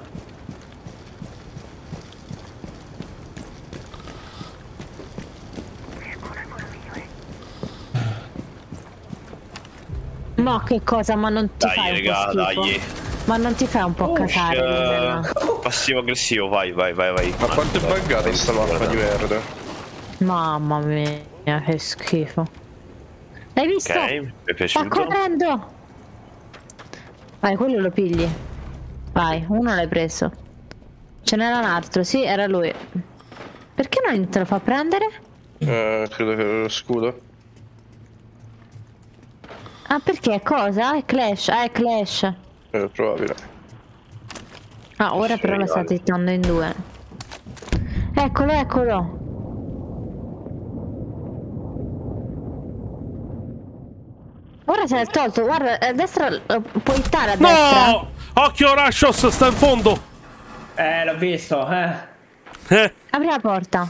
No, che cosa? Ma non ti Dai, fai un raga, po' schifo? dai. Ma non ti fai un po' cacare? Liliana? Passivo aggressivo, vai. Ma quanto è buggata sta mappa di merda? Mamma mia, che schifo. L'hai visto? Ok, mi è Sta piaciuto. correndo! Vai, quello lo pigli. Vai, uno l'hai preso. Ce n'era un altro, sì, era lui. Perché non te lo fa prendere? Credo che lo scudo. Ah, perché? Cosa? È Clash. Ah, è Clash. Probabile. Ah, ora però lo state hittando in due. Eccolo, eccolo. Ora se l'è tolto, guarda, a destra puoi hittare a destra. No! Occhio, Rashos sta in fondo. L'ho visto, Apri la porta.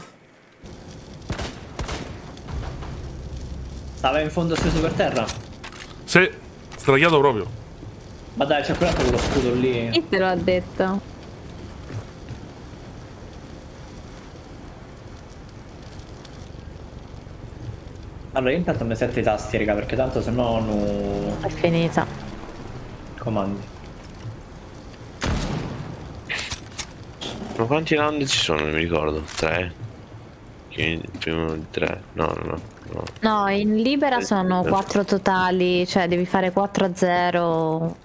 Stava in fondo steso per terra. Sì, sdraiato proprio. Ma dai, c'è quell'altro con lo scudo lì. Chi te lo ha detto? Allora, io intanto mi setto i tasti, raga, perché tanto se no non È finita. comandi. Ma quanti round ci sono? Non mi ricordo. 3? il primo di 3. No. No, in libera sono 4 totali, cioè devi fare 4-0.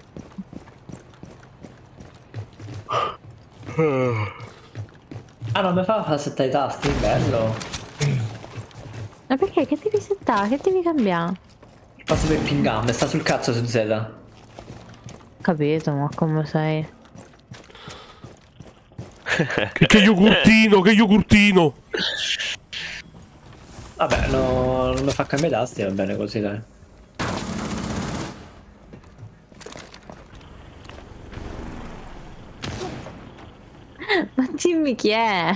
Ah, non mi fa settare i tasti, bello. Ma perché? Che devi settare? Che devi cambiare? Passo per pingam, sta sul cazzo su Z. Capito, ma come sei? Che yogurtino! Vabbè, no, non mi fa cambiare i tasti, va bene così, dai. Ma dimmi chi è?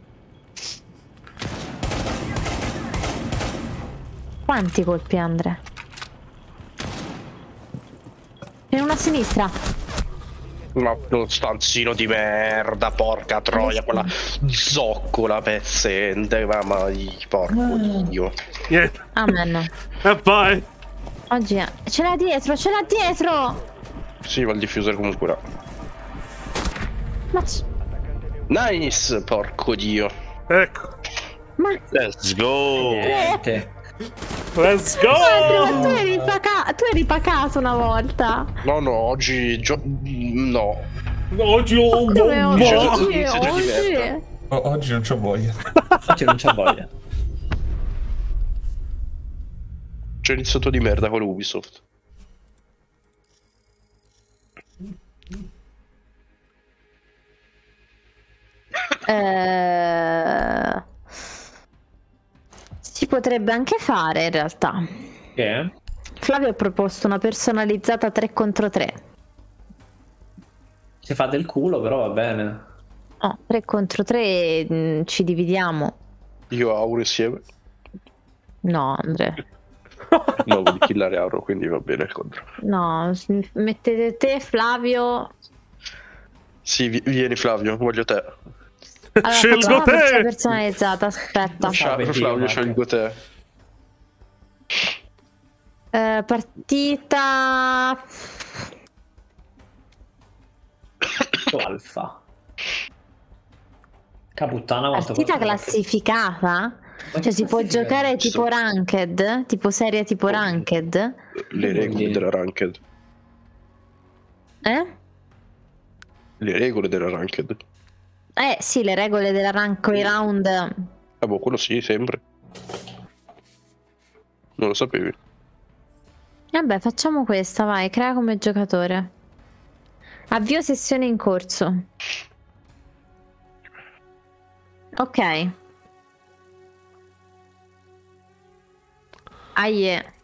Quanti colpi, Andre? C'è una a sinistra. Ma uno stanzino di merda, porca troia, quella zoccola pezzente, mamma di porco dio. Niente. Amen. E vai. Oggi è... Ce l'ha dietro, ce l'ha dietro! Sì, va il diffuser comunque là. Ma... Nice, porco dio. Ecco. Ma... Let's go! Niente. Let's go! tu eri pacato una volta. No, oggi... no. Oggi Come Oggi- oggi? Oggi non c'ho voglia. Oggi non c'ho voglia. C'è iniziato di merda con Ubisoft. Si potrebbe anche fare in realtà. Che? Flavio ha proposto una personalizzata 3 contro 3. Si fa del culo, però va bene. No, 3 contro 3 ci dividiamo. Io Auro insieme. No, Andre. No, voglio killare Auro, quindi va bene il contro. No, mettete te, Flavio. Sì, vieni Flavio, voglio te. Allora, Scelgo facciamo una te! personalizzata, aspetta. Flavio, scelgo te. Partita Alfa. Caputtana quanto partita quanto- classificata? Ma Cioè si può classifica? giocare tipo ranked? Tipo serie tipo ranked? Le regole della ranked. Eh? Le regole della ranked. Sì, le regole della rank round. Ah boh, quello sì, sempre. Non lo sapevi. Vabbè, facciamo questa, vai, crea come giocatore. Avvio sessione in corso. Ok. Aie.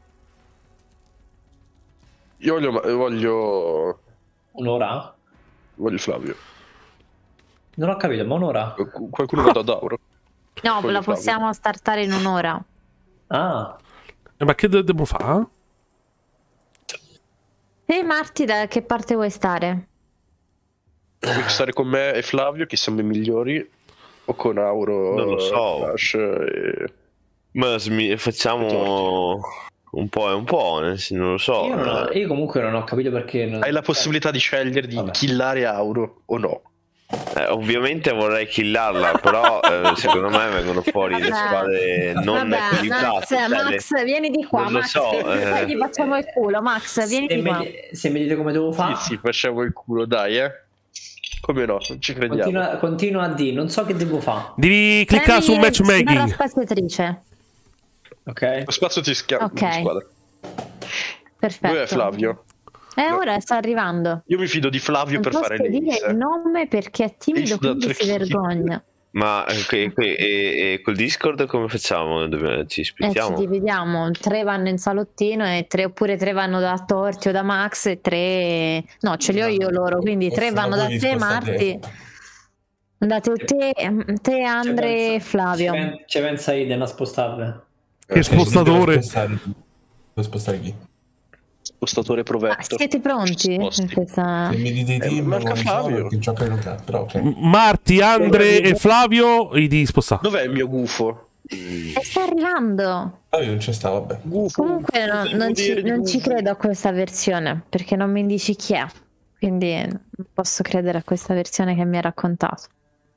Io voglio Un'ora? Flavio. Non ho capito, ma un'ora? Qualcuno vada ad Auro. No, Voglio la Flavio. possiamo startare in un'ora. Ah, Ma che devo fare? Te, Marti, da che parte vuoi stare? Vuoi stare con me e Flavio, che siamo i migliori? O con Auro, Non lo so. Flash e... Ma facciamo un po' e un po', non lo so. io comunque non ho capito perché non... Hai la possibilità di scegliere di Vabbè. killare Auro o no. Ovviamente vorrei killarla, però secondo me vengono fuori le Vabbè. spade non Vabbè, equilibrate. Max, vieni di qua, non lo Max. so, Poi gli facciamo il culo, Max, vieni Se di qua. se mi dite come devo fare, Sì, facciamo il culo, dai, Come no, non ci crediamo. continua a dire, non so che devo fare. Devi cliccare su Prendi barra matchmaking. spaziatrice. Ok? Lo spazio ti schiava Ok. di squadra. Perfetto. Dov'è Flavio? Ora sta arrivando. Io mi fido di Flavio Non per fare posso dire l'ace. il nome perché è timido, Ace da quindi si 3 vergogna. Ma e col Discord come facciamo? Ci Ci splittiamo? dividiamo, 3 vanno in salottino e 3 oppure 3 vanno da Torti o da Max e 3... No, ce li ho io loro, quindi 3 vanno da te, Marti. Andate te, Andre e Flavio. Ci pensa Iden a spostarle. Che spostatore. Devo spostare chi? Spostatore Ah, provetto. siete pronti? Sposti. Questa... Se mi dite i team, manca non so Flavio. perché gioca in un però ok. Marti, Andre e Flavio i di spostare. Dov'è il mio gufo? sta arrivando. Flavio non c'è sta, vabbè. Gufo. Comunque non ci credo a questa versione perché non mi dici chi è. Quindi non posso credere a questa versione che mi ha raccontato.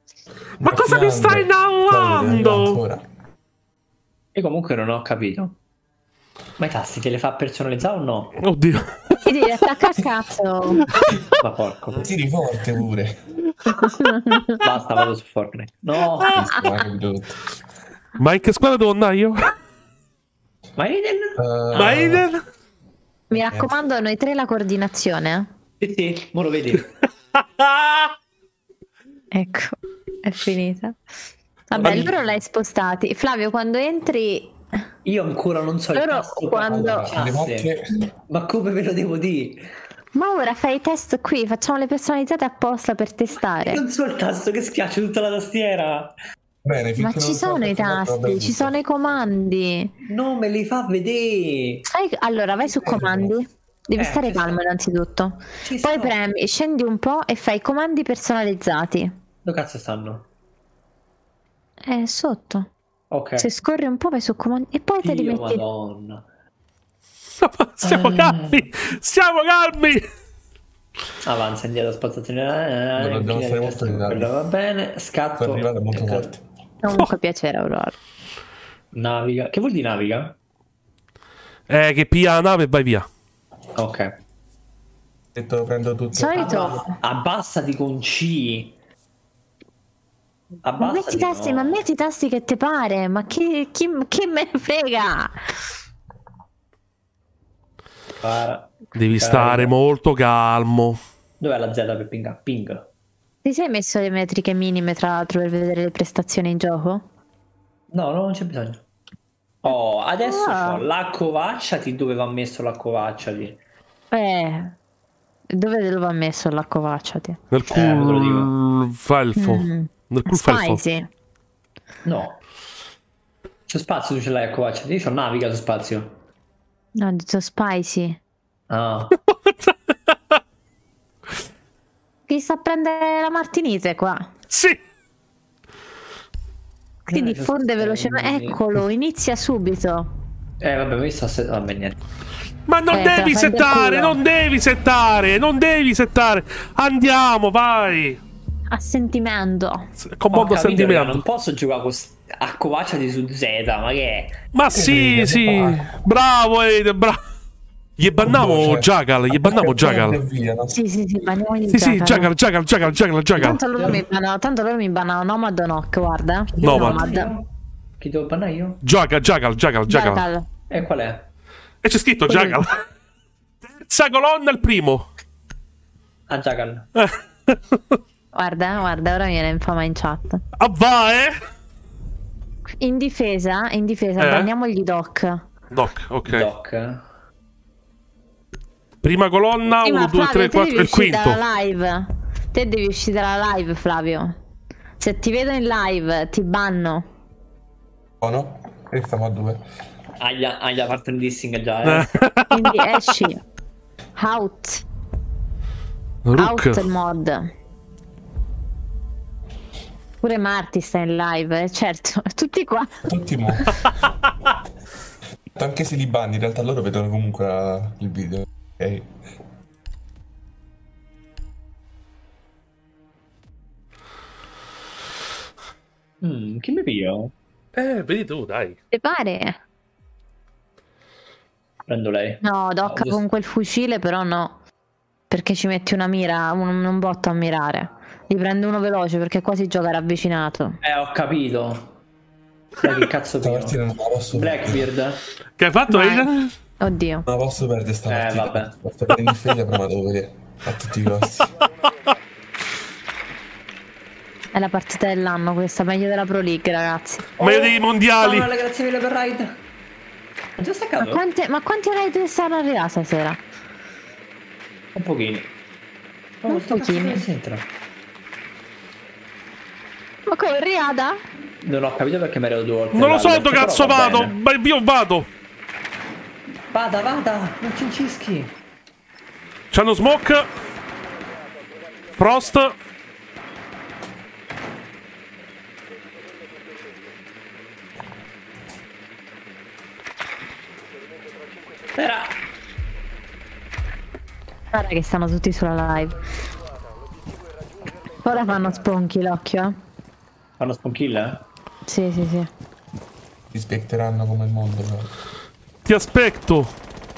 Ma cosa mi stai narrando? Ancora. Io comunque non ho capito. Ma i tasti te li fa personalizzare o no? Oddio. Ti devi attaccare al cazzo. Ma porco. Tiri forte pure. Basta, vado su Fortnite. No. Ma in che squadra devo andare io? Ma Eden? Ma Eden? Mi raccomando, noi tre la coordinazione. Sì, mo lo vedi. Ecco, è finita. Vabbè, loro l'hai spostati. Flavio, quando entri... Io ancora non so il Loro tasto quando- Le mocche. Ma come ve lo devo dire? Ma ora fai i test qui, facciamo le personalizzate apposta per testare. Non so il tasto che schiaccia tutta la tastiera. Bene, Ma finché ci non sono i tasti, ci sono i comandi. Non me li fa vedere. Allora, vai su comandi. Devi stare ci calmo innanzitutto. Ci Poi sto. premi, scendi un po' e fai comandi personalizzati. Dove cazzo stanno? Sotto. Ok. Se scorri un po' vai su comandi e poi te li Dio metti. madonna. Stiamo calmi. Stiamo calmi. Avanza, indietro, spazzazione. No, dobbiamo stare molto in là. Quello va bene. Scatto. Per arrivare molto Ecco. forte. Comunque piacere, Aurora. Naviga. Che vuol dire naviga? Che piglia la nave e vai via. Ok. Detto prendo tutto. Di solito Abbassati con C. ma metti i tasti, ma metti i tasti che te pare, ma chi me ne frega? Devi stare molto calmo. Dov'è la Z per ping? Ping. Ti sei messo le metriche minime tra l'altro per vedere le prestazioni in gioco? No, non c'è bisogno. Oh, adesso Ah. c'ho l'accovacciati dove va messo l'accovacciati. Dove te lo va messo l'accovacciati? Nel te lo dico. cul felfo. Nel cul felfo. Spicy. No. C'è spazio, tu ce l'hai accovacciati. Io c'ho naviga su spazio. No, ho detto spicy. Ah. Chi sta a prendere la martinite qua? Sì. Si diffonde velocemente. Eccolo, inizia subito. Vabbè, mi sto vabbè, niente. Ma non Te la devi fai del settare, culo. non devi settare, non devi settare. Andiamo, vai. A sentimento. Con Ho modo capito, raga, sentimento. non posso giocare con accovacciati su Z, ma che è? Ma sì, sì. Bravo, Ede, bravo. Gli bannamo Jackal, gli bannamo Jackal. Via, no? Sì, banniamo di Sì, sì, Jackal. Jackal. Tanto loro mi bannano Nomad o Nock, guarda. Nomad. Chi devo bannare io? Jackal. Jackal. E qual è? E c'è scritto Jackal. Terza colonna il primo. Ah, Jackal. Guarda, ora viene infama in chat. Ah, va, In difesa, banniamogli Doc. Doc, ok. Doc. Prima colonna, Sì, 1, ma 2, 3, Flavio, te 4 devi e il uscire quinto. dalla live. Te devi uscire dalla live, Flavio. Se ti vedo in live, ti banno. Oh no? E stiamo a 2. Hai la partner dissing già, Quindi esci. Out Rook. mod. Pure Marti sta in live, certo. Tutti qua. Tutti mo. Anche se li banni, in realtà loro vedono comunque il video. Ok. Chi mi pio? Vedi tu, dai. Ti pare? Prendo lei. No, Doc giusto. con quel fucile però no. Perché ci metti una mira, un botto a mirare. Li prende uno veloce perché qua si gioca ravvicinato. Ho capito. Dai, che cazzo Sta pio? partita non la posso Blackbeard. Che hai fatto, Vai. Aiden? Oddio. Non la posso perdere sta partita. Vabbè. Sto per in difesa, però la devo vedere. A tutti i costi. È la partita dell'anno questa, meglio della Pro League, ragazzi. Meglio dei mondiali. Manuele, grazie mille per raid. È già staccato? Ma quanti raid stanno arrivando stasera? Un pochino. Un sto cazzo pochino. dove si entra? Ma come Riada? Non ho capito perché mi ero 2 volte. Non lo so l'altro, dove cazzo però va vado. bene. Ma io vado. Vada, non cincischi. C'hanno Smoke. Frost. Spera. Guarda che stanno tutti sulla live. Ora fanno sponchi l'occhio, Fanno spawn kill, eh? Sì, sì, sì. Rispetteranno come il mondo, però. Ti aspetto.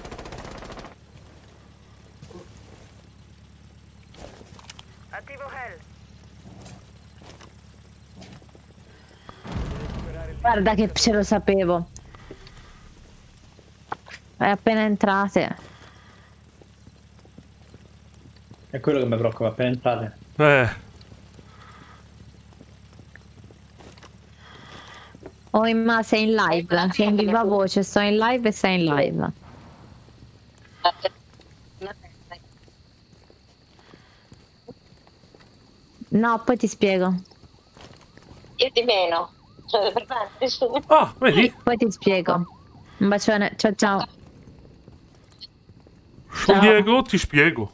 Guarda che ce lo sapevo. È appena entrate. È quello che mi preoccupa, appena entrate. Oh, ma sei in live, sei in viva voce, sto in live e sei in live. No, poi ti spiego. Io di meno. Per me, nessuno. Ah, vedi? Poi ti spiego. Un bacione, ciao ciao. Sono Diego, ti spiego.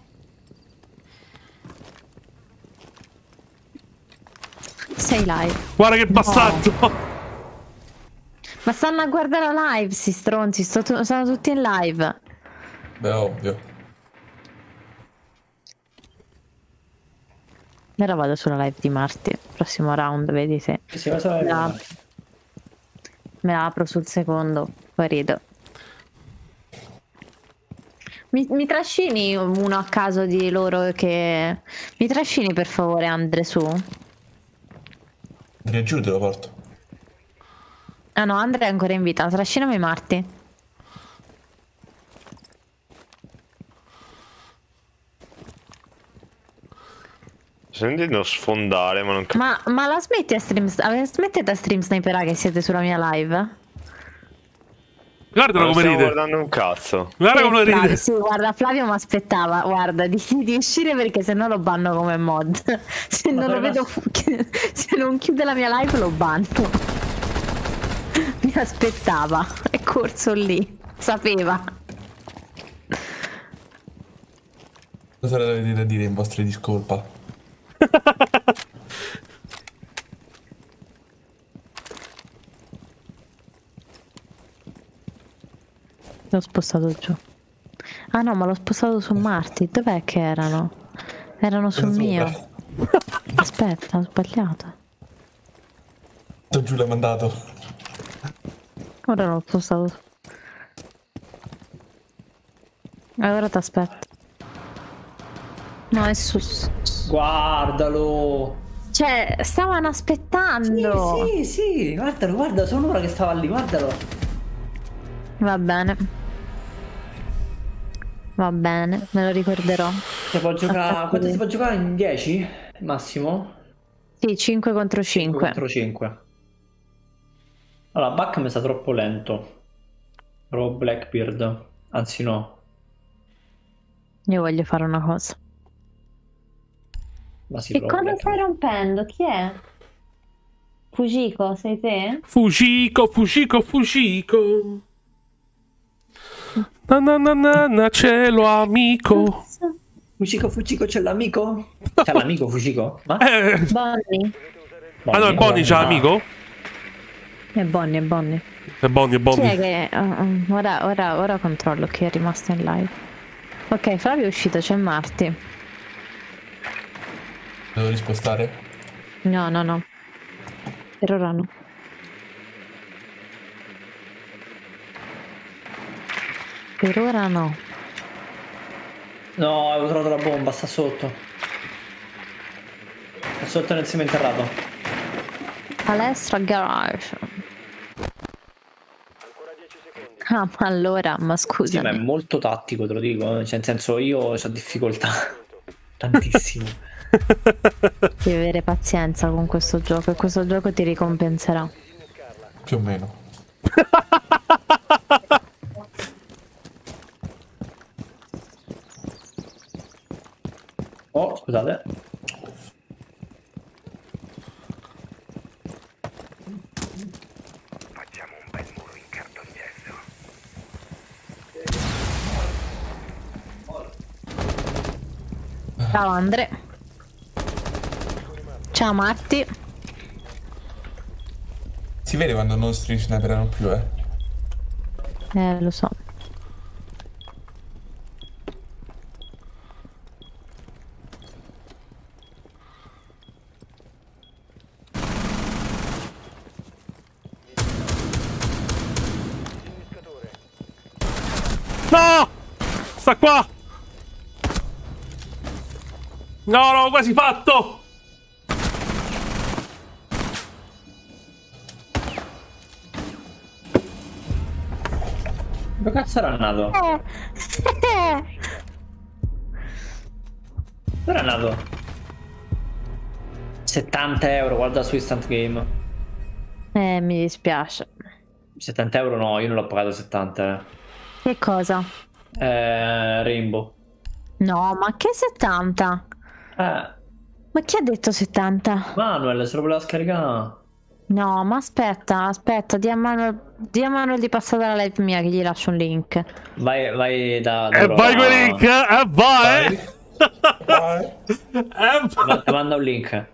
Sei live. Guarda che bastardo. Ma stanno a guardare la live, sti stronzi, sono tutti in live. Beh, ovvio. Ora vado sulla live di Marti. Prossimo round, vedi se. Sì, ma sarà Me la apro sul secondo, poi rido. Mi trascini uno a caso di loro che... Mi trascini per favore, Andre, su? Andrea giù te lo porto. Ah no, Andre è ancora in vita, trascinami Marti. Senti non sfondare, ma non capisco. Ma la smetti a stream... Smettete a stream sniperare che siete sulla mia live? Guardalo Non come stiamo ride. guardando un cazzo. Guarda come Flavio, ride. sì, guarda, Flavio mi aspettava, guarda, di uscire perché sennò lo banno come mod. Se Ma non lo per vedo, se non chiude la mia live lo banno. Mi aspettava, è corso lì, sapeva. Cosa avete da dire in vostra discolpa? L'ho spostato giù. Ah no, ma l'ho spostato su Marti. Dov'è che erano? Erano sul mio. Aspetta, ho sbagliato. Giù l'hai mandato. Ora l'ho spostato su. Allora ti aspetto. No, è su. Guardalo! Cioè, stavano aspettando. Sì, sì, guardalo, guarda, sono ora che stava lì, guardalo. Va bene. Va bene, me lo ricorderò. Si può giocare... Quanto si può giocare in 10? Massimo? Sì, 5 contro 5. Contro 5. Allora, Buck mi sta troppo lento. Però Blackbeard. Anzi no. Io voglio fare una cosa. Ma sì, Che però cosa Blackbeard. stai rompendo? Chi è? Fujiko, sei te? Fujiko, Fujiko, Fujiko. Na na na na na, cielo amico. Fujiko, c'è l'amico? C'è l'amico Fujiko? Ma? Bonnie. Ah no, è Bonnie c'ha l'amico? È Bonnie, è Bonnie. È Bonnie, è Chi è Bonnie. che... ora controllo chi è rimasto in live. Ok, Flavio è uscito, c'è Marti. Devo rispostare? No, no, no. Per ora no. Per ora no. No, avevo trovato la bomba, sta sotto. È sotto nel seminterrato. Palestra garage. Ah, ma allora, ma Sì, scusa. ma è molto tattico, te lo dico. Cioè, nel senso, io ho difficoltà. Tantissimo. Devi avere pazienza con questo gioco e questo gioco ti ricompenserà. Più o meno. Oh, scusate. Ciao Andre. Ciao Marti. Si vede quando non stream sniperano più, Lo so. Sta qua! No, l'ho quasi fatto! Dove cazzo era nato? Dove era nato? 70 euro, guarda su Instant Game. Mi dispiace. 70 euro no, io non l'ho pagato 70. Che cosa? Rainbow. No, ma che 70? Ma chi ha detto 70? Manuel, se lo voleva scaricare. No, ma aspetta, di a Manuel di passare alla live mia che gli lascio un link. Vai da E vai con il link, vai! Vai. Ti manda un link.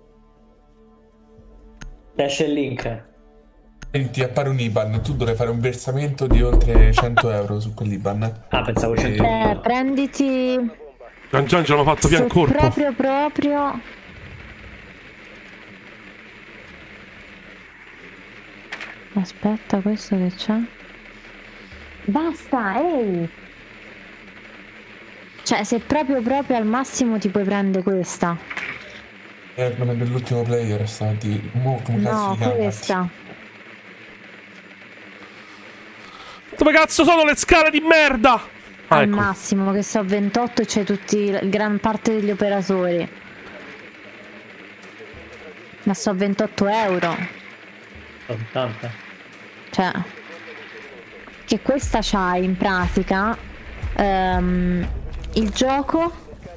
Esce il link. E ti appare un IBAN, tu dovrai fare un versamento di oltre 100 euro su quell'IBAN. Ah, pensavo 100 euro. Prenditi... Gian ce l'hanno fatto via se il corpo. proprio... Aspetta, questo che c'è? Basta, ehi! Cioè, se proprio al massimo ti puoi prendere questa. Non è dell'ultimo player, sta di... Mo, come cazzo No, si chiama? questa. Dove cazzo sono le scale di merda? Al Ecco. massimo, che so 28 e c'è tutti, gran parte degli operatori. Ma so 28 euro. 80. Cioè, che questa c'ha in pratica il gioco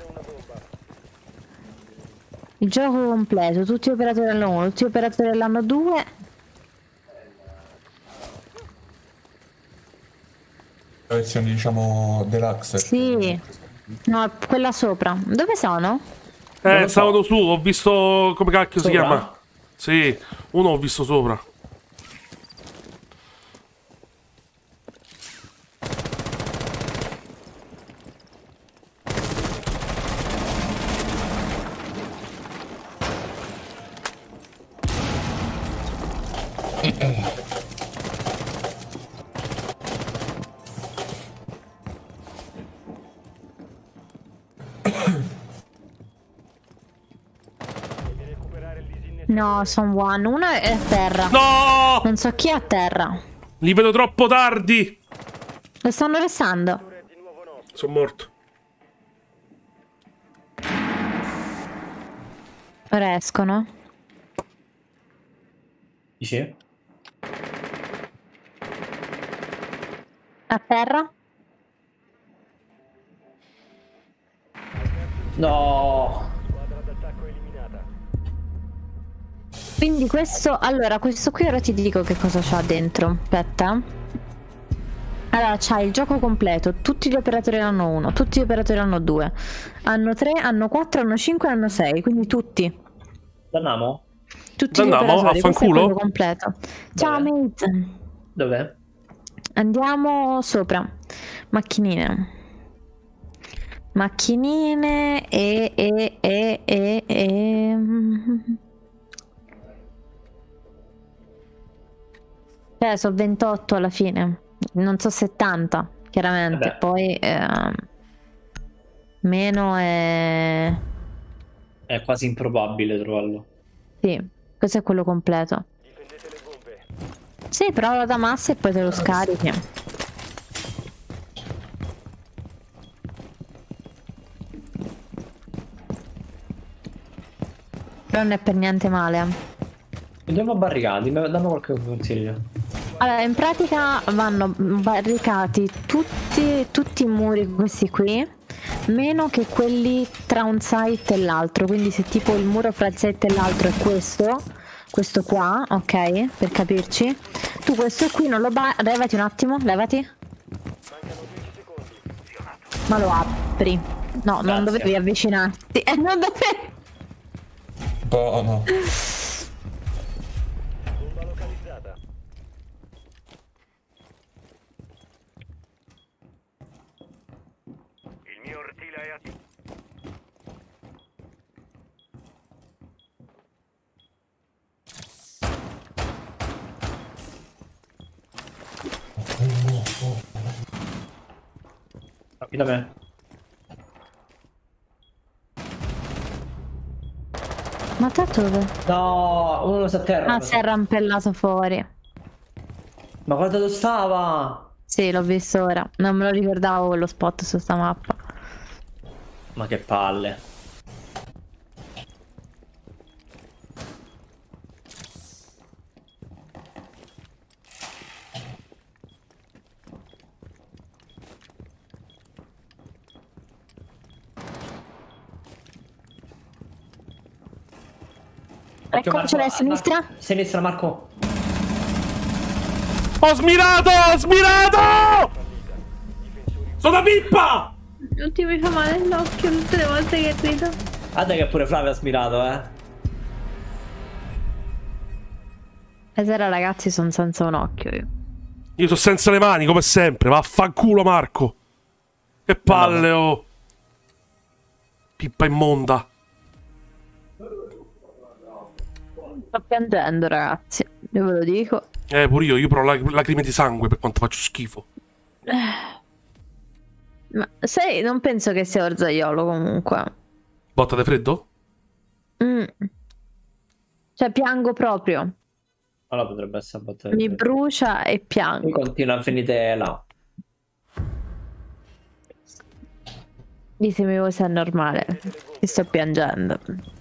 completo, tutti gli operatori all'anno 1, tutti gli operatori all'anno 2. La versione, diciamo, deluxe. Sì, no, quella sopra. Dove sono? Non lo so. Stavano su, ho visto come cacchio si Sopra? chiama. Sì, uno ho visto sopra. No, sono one. Uno è a terra. No! Non so chi è a terra. Li vedo troppo tardi. Lo stanno restando. Sono morto. Ora escono. Dici? A terra? No. Quindi questo... Allora, questo qui ora ti dico che cosa c'ha dentro. Aspetta. Allora, c'ha il gioco completo. Tutti gli operatori hanno 1, tutti gli operatori hanno 2. Hanno 3, hanno 4, hanno 5, hanno 6. Quindi tutti. Andiamo? Tutti gli Andiamo? operatori. Questo è Affanculo? quello completo. Ciao, mate. Dov'è? Andiamo sopra. Macchinine. Macchinine Cioè, sono 28 alla fine. Non so 70, chiaramente. Vabbè. Poi meno è... È quasi improbabile trovarlo. Sì, questo è quello completo. Sì, però da massa e poi te lo scarichi. Però non è per niente male. Andiamo a barricati, dammi qualche consiglio. Allora, in pratica vanno barricati tutti i muri questi qui, meno che quelli tra un site e l'altro. Quindi se tipo il muro fra il site e l'altro è questo qua, ok? Per capirci. Tu questo qui non lo levati un attimo, levati. Ma lo apri. No, Grazie. non dovevi avvicinarti. Non dovevi... Buono. Da me. Ma te dove? No, uno sta a terra. Ah, si è rampellato fuori. Ma guarda dove stava! Sì, l'ho visto ora. Non me lo ricordavo quello spot su sta mappa. Ma che palle. Ecco, ce l'hai a sinistra? Sinistra, Marco. Ho smirato! Ho smirato! Sono da pippa! Non ti mi fa male l'occhio tutte le volte che rido. Guarda che pure Flavio ha smirato, Stasera ragazzi sono senza un occhio io. Io sono senza le mani, come sempre. Vaffanculo, Marco. Che palle, oh. Pippa immonda. Sto piangendo ragazzi, io ve lo dico. Pure io provo lacrime di sangue per quanto faccio schifo. Ma sai, non penso che sia orzaiolo comunque. Botta di freddo? Cioè piango proprio. Allora potrebbe essere botta. Mi brucia e piango. Continua a finire là. Ditemi voi se è normale. Ti sto piangendo.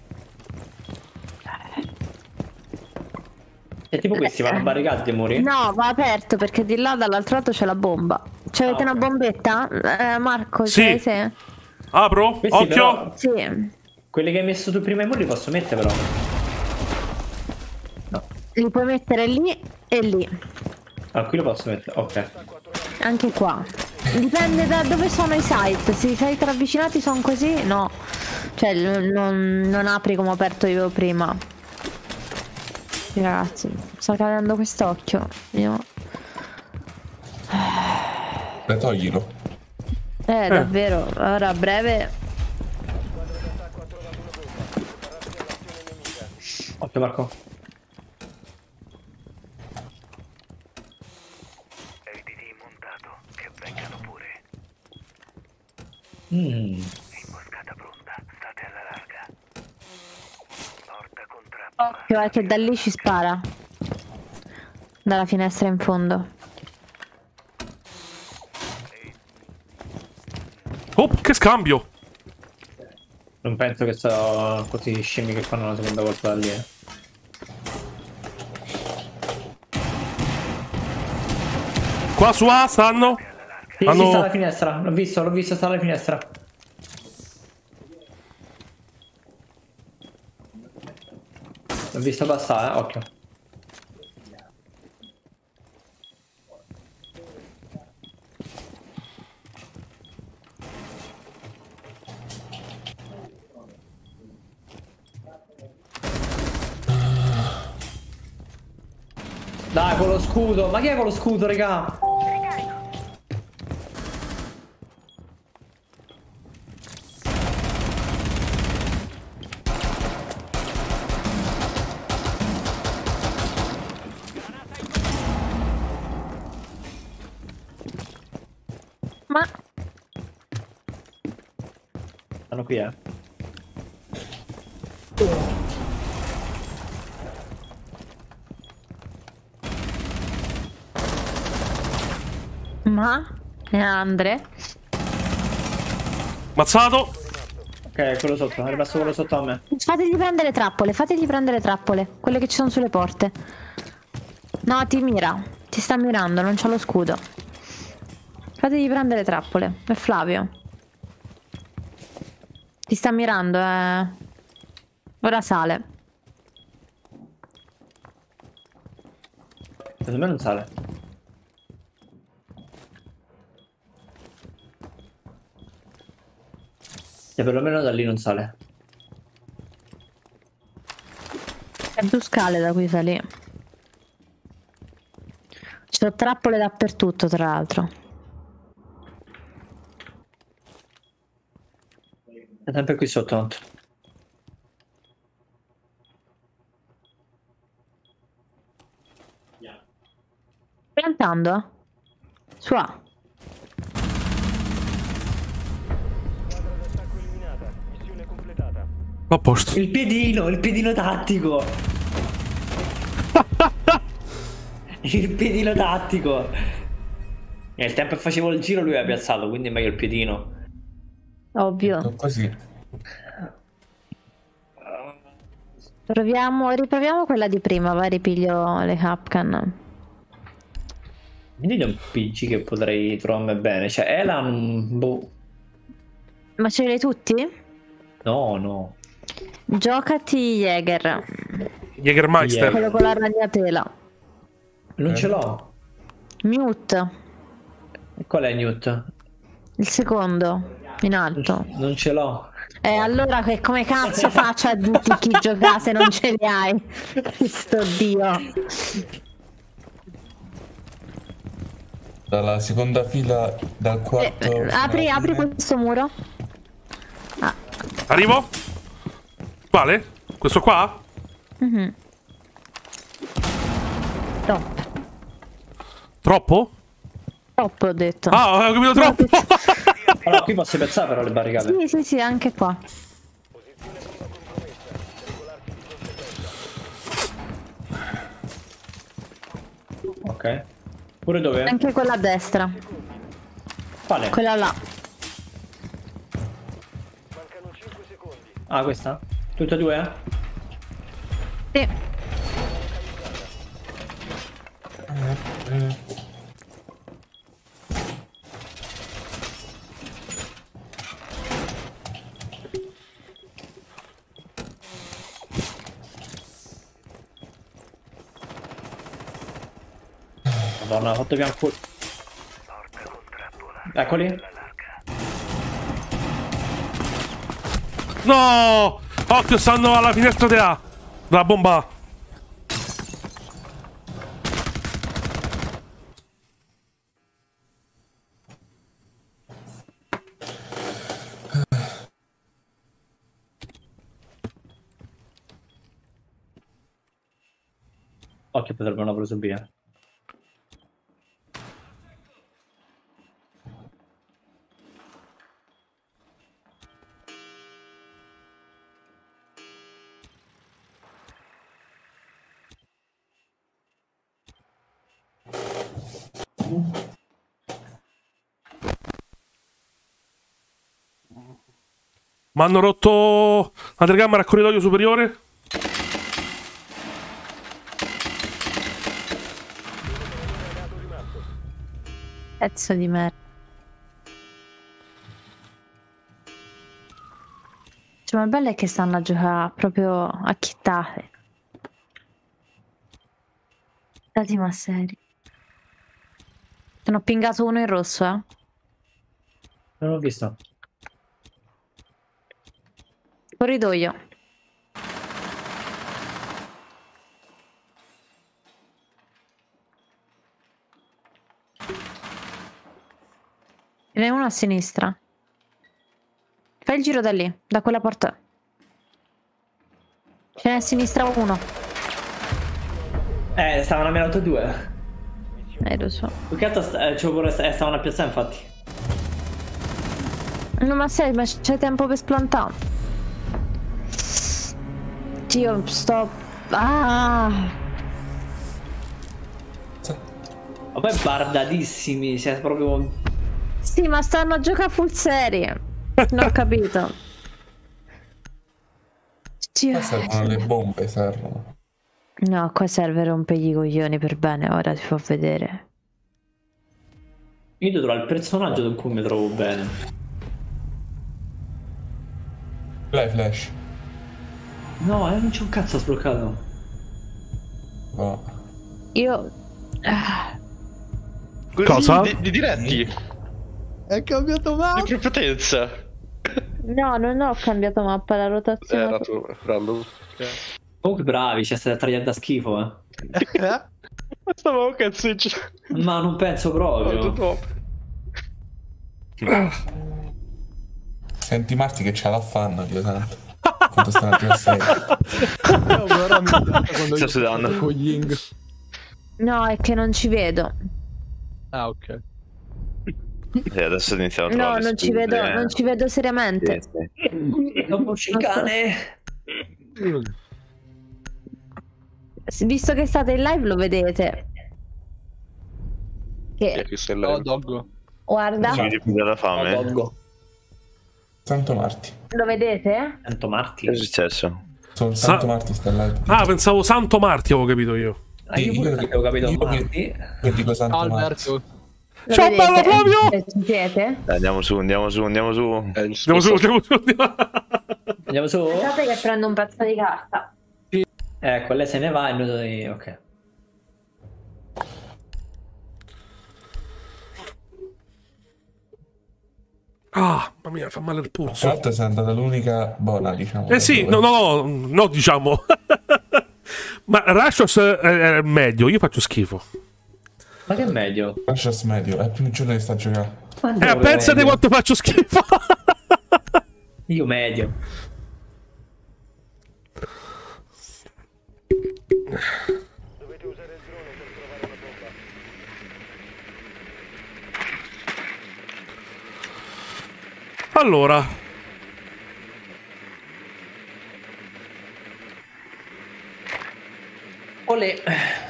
E tipo questi vanno barricati i muri? No, va aperto perché di là dall'altro lato c'è la bomba. C'avete una bombetta? Marco, sì. Sì. Apro? Questi Occhio! però, Sì. quelli che hai messo tu prima i muri li posso mettere però. No. Li puoi mettere lì e lì. Ah, qui lo posso mettere, ok. Anche qua. Dipende da dove sono i site. Se i site ravvicinati sono così, no. Cioè non apri come ho aperto io prima. Ragazzi, sta cadendo quest'occhio. Io... Beh, toglilo. Davvero. Ora a breve. Occhio Marco. LTD montato, che vengano pure. Imboscata pronta, state alla larga. Porta con trappola. Occhio, che da lì ci spara. Dalla finestra in fondo. Oh, che scambio! Non penso che sono così scemi che fanno la seconda volta da lì. Qua su A stanno? Sì, sì, sta alla finestra. L'ho visto, sta alla finestra. L'ho visto passare, occhio. Dai, con lo scudo. Ma chi è con lo scudo, raga? Ma... Stanno qui, Ma? Andre? Mazzato! Ok, quello sotto, è rimasto quello sotto a me. Fategli prendere trappole, quelle che ci sono sulle porte. No, ti mira. Ti sta mirando, non c'ha lo scudo. Fategli prendere trappole. È Flavio. Ti sta mirando, Ora sale. Secondo me non sale. E perlomeno da lì non sale. C'è 2 scale da cui salì. Ci sono trappole dappertutto, tra l'altro. È sempre qui sotto, tanto. Piantando? Su A. A posto. Il piedino tattico. Il piedino tattico. Nel tempo che facevo il giro lui aveva piazzato, quindi è meglio il piedino. Ovvio. Così. Riproviamo quella di prima, vai, ripiglio le Capcan. Quindi è un PG che potrei trovarmi bene. Cioè, Elan, boh. Ma ce li hai tutti? No. Giocati Jäger. Jägermeister. Quello con la ragnatela. Non ce l'ho. Mute. E qual è Newt? Il secondo. In alto. Non ce l'ho. Allora che come cazzo faccio a dirti chi gioca se non ce li hai? Cristo Dio. Dalla seconda fila, dal quarto. Apri questo muro. Arrivo? Quale? Questo qua? Top. Troppo? Top ho detto. Ah, ho capito troppo! Allora, qui posso piazzare però le barricate. Sì, anche qua. Ok. Pure dove? Anche quella a destra. Quale? Quella là. Ah, questa? Tutte e due? Sì. Madonna, ho fatto bianco. Eccoli. No! Occhio, stanno alla finestra di A. La bomba. Occhio, potrebbe non averlo subito. Ma hanno rotto la telecamera al corridoio superiore? Pezzo di merda. Cioè, ma il bello è che stanno a giocare proprio a chittate. Dati ma seri. Sono pingato uno in rosso, Non l'ho visto. Corridoio. Ce n'è uno a sinistra. Fai il giro da lì, da quella porta. Ce n'è a sinistra uno. Stavano a meno 2. Lo so. Più che altro stavano a piazzare, infatti. No, ma c'è tempo per splantare. Dio, sto... Ah! Vabbè, bardatissimi, cioè proprio... Sì, ma stanno a giocare full serie. Non ho capito. Dio. Qua servono le bombe, servono. No, qua serve rompere i coglioni per bene, ora si fa vedere. Io devo trovare il personaggio con cui mi trovo bene. L'hai flash? No, non c'è un cazzo sbloccato. No. Io... Cosa? Di diretti. È cambiato mappa. Di prepotenza. No, non ho cambiato mappa, la rotazione... Era tu, random. Comunque bravi, c'è stata tagliata da schifo, Ma stavamo cazzeggiando. Ma non penso proprio. Senti Marti che c'ha l'affanno, Dio santo. Quanto stanno a sei. No, però mi quando Sto sudando. con Ying. No, è che non ci vedo. Ah, ok. Adesso iniziamo a No, trovare non ci vedo seriamente. Sì. Dopo chicane. Visto che state in live lo vedete. Che Che sei Oh, là. doggo. guarda, Mi ripete la fame. Doggo. Santo Marti. lo vedete? Santo Marti. Che è successo? Sono Santo Marti sta là. Ah, pensavo Santo Marti, avevo capito io. Ah, io pure avevo capito Marti. Io dico Santo Ciao Marti. Alberto. Lo Ciao, vedete? bello Flavio! Ci siete? Dai, andiamo su. Andiamo su. Andiamo Andiamo su. Aspettate che prendo un pezzo di carta. Ecco, lei se ne va e noi... Ok. Ah, mamma mia, fa male il Tra polso. l'altro sei andata l'unica buona, diciamo. Eh sì, no, diciamo. Ma Rashos è meglio, io faccio schifo. Ma che meglio? Rashos medio, è il primo giorno che sta giocando. Pensate meglio? quanto faccio schifo. Io medio. Allora, Olè.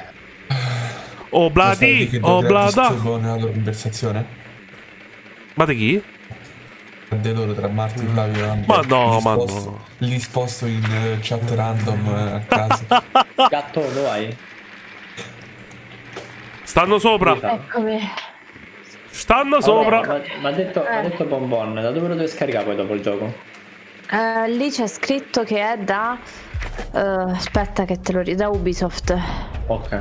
Obladi, oblada. Buona loro conversazione. Ma di chi? De loro tra Marti e Flavio. Anche. Ma no, Li ma sposto- no. Li sposto in chat random a caso. Gatto, lo hai? Stanno sopra. Eccomi. Stanno sopra. Ma ha detto Bonbon, da dove lo deve scaricare poi dopo il gioco? Lì c'è scritto che è da... aspetta che te lo da Ubisoft. Ok.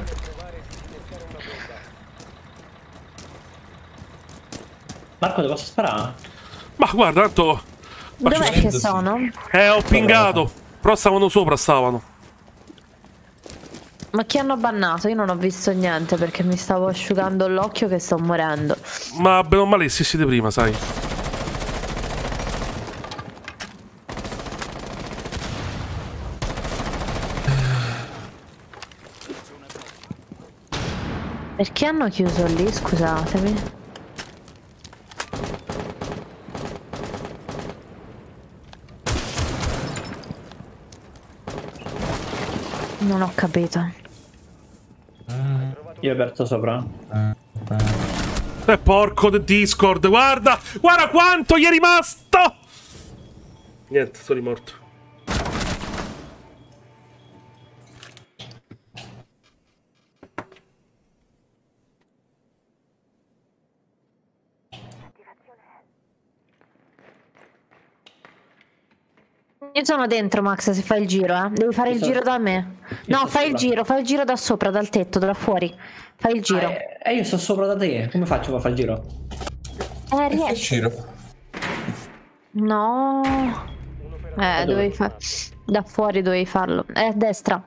Marco, ti posso sparare? Ma guarda, tanto... Dov'è che sono? Ho pingato. Però stavano sopra, stavano. Ma chi hanno bannato? Io non ho visto niente perché mi stavo asciugando l'occhio che sto morendo. Ma bene o male, sì, siete prima, sai. Perché hanno chiuso lì? Scusatemi. Non ho capito. Io ho aperto sopra. Porco del Discord, guarda! Guarda quanto gli è rimasto! Niente, sono rimorto. Io sono dentro, Max, se fai il giro, eh. Devi fare il giro da me. No, fai il giro da sopra, dal tetto, da fuori. Fai il giro. Io sto sopra da te. Come faccio a fare il giro? Riesci. Giro. No. Dovevi fare... Da fuori dovevi farlo. È a destra.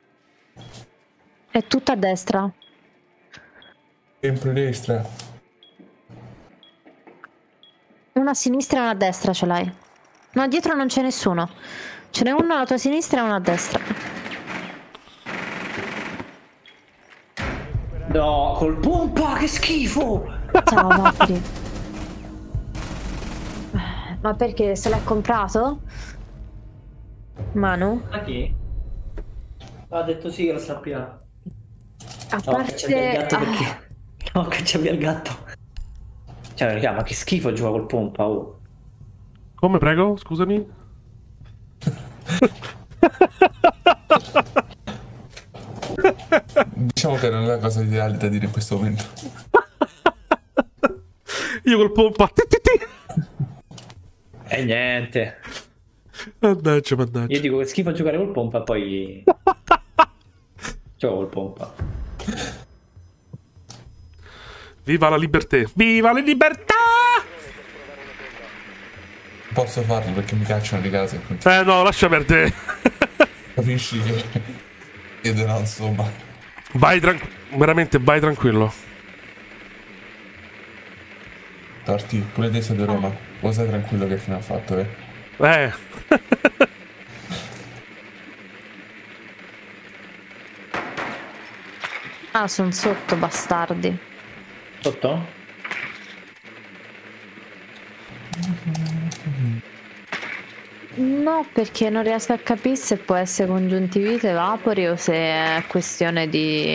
È tutto a destra. Sempre destra. Una a sinistra e una a destra ce l'hai. No, dietro non c'è nessuno. Ce n'è uno alla tua sinistra e uno a destra. No, col pompa, che schifo! Ciao, Mafri. Ma perché se l'hai comprato? Manu? Ma chi? Ha detto sì che lo sappia. A No, caccia via il gatto parte... perché... No, caccia via il gatto. Cioè, raga, ma che schifo gioca col pompa, oh. Come, prego? Scusami. Diciamo che non è la cosa ideale da dire in questo momento. Io col pompa. E niente. Mannaggia, mannaggia. Io dico che schifo giocare col pompa e poi... Gioco col pompa. Viva la libertà! Viva la libertà! Posso farlo perché mi cacciano di casa. No, lascia perdere. Capisci che... Ed no, insomma. Vai tranquillo. Veramente, vai tranquillo. Torti, pure te sei di Roma. Lo sai tranquillo che fine ha fatto, eh? Ah, sono sotto, bastardi. Sotto? No, perché non riesco a capire se può essere congiuntivite, vapori o se è questione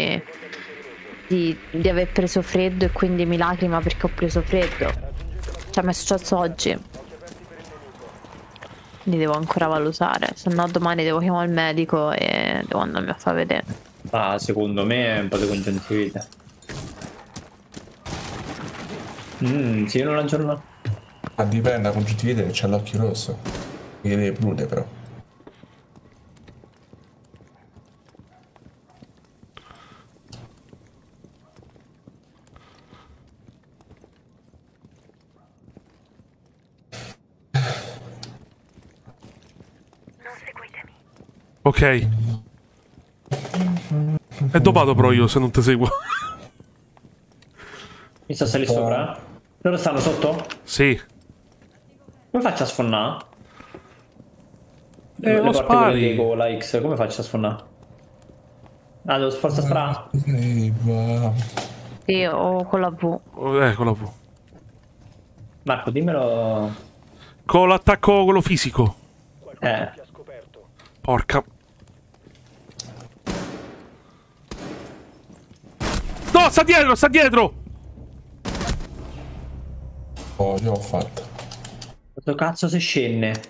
di aver preso freddo e quindi mi lacrima perché ho preso freddo. Cioè mi è successo oggi. Li devo ancora valutare, se no domani devo chiamare il medico e devo andarmi a far vedere. Ma secondo me è un po' di congiuntivite. Sì, non la giornata. Ma dipende da congiuntivite che c'ha l'occhio rosso. Mi deve brune però. Ok. E dopato però io se non ti seguo. Mi sto salendo sopra? Loro stanno sotto? Sì. Come faccio a sfonnare? Lo Le porte spari. con la X, come faccio a sfonnare? Ah, devo forza sparare? Sì, o con la V. Con la V. Marco, dimmelo. Con l'attacco quello fisico. Porca. No, sta dietro, sta dietro! Oh, io ho fatto. Questo cazzo se scende.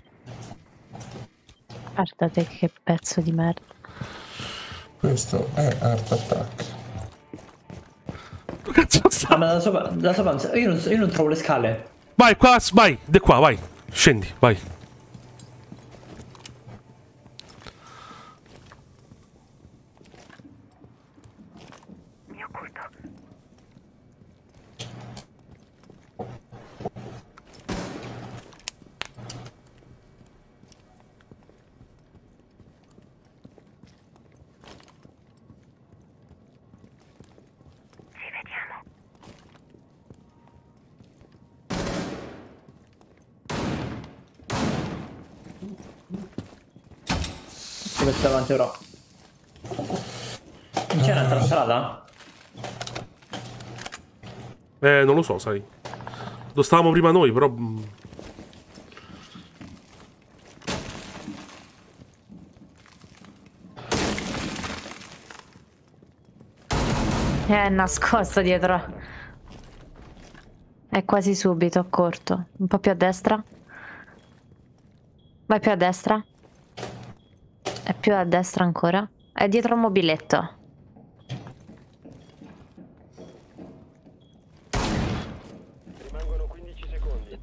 Guardate che pezzo di merda. Questo è Art Attack. Cazzo sta? Ah, ma da sopra io non trovo le scale. Vai, qua, vai, di qua, vai. Scendi, vai. Si mette davanti però. Non c'è un'altra strada? Non lo so, sai. Lo stavamo prima noi, però... È nascosto dietro. È quasi subito, corto. Un po' più a destra. Vai più a destra. È più a destra ancora. È dietro un mobiletto. Rimangono 15 secondi.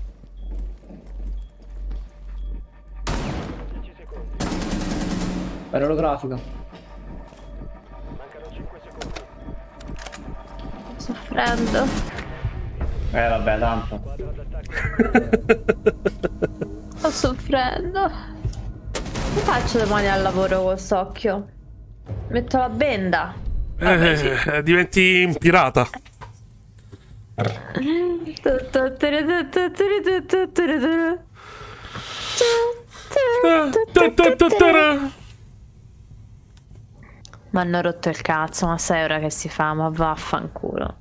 10 secondi. È l'olografico. Mancano 5 secondi. Soffrendo. Vabbè, tanto. Sto soffrendo. Che faccio domani al lavoro con quest'occhio? Metto la benda. Diventi un pirata. Mi hanno rotto il cazzo, ma sai ora che si fa? Ma vaffanculo.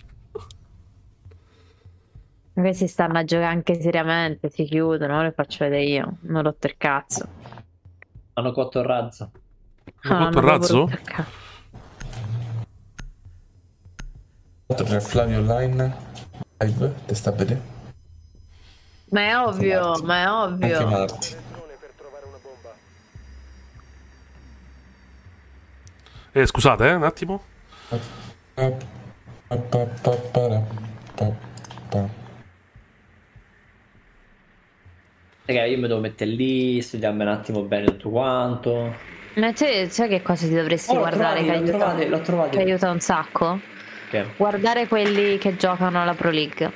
Questi stanno a giocare anche seriamente, si chiudono, ora le faccio vedere io. Mi hanno rotto il cazzo. Hanno cotto il razzo. Hanno cotto il razzo? C'è Flavio online live, te sta a vedere? Ma è ovvio, ma è Anche ovvio. Marti. Scusate, un attimo. Raga, io mi devo mettere lì, studiarmi un attimo bene tutto quanto. Ma te sai che cosa ti dovresti l'ho guardare trovati, l'ho trovati. che aiuta un sacco? Che? Guardare quelli che giocano alla Pro League.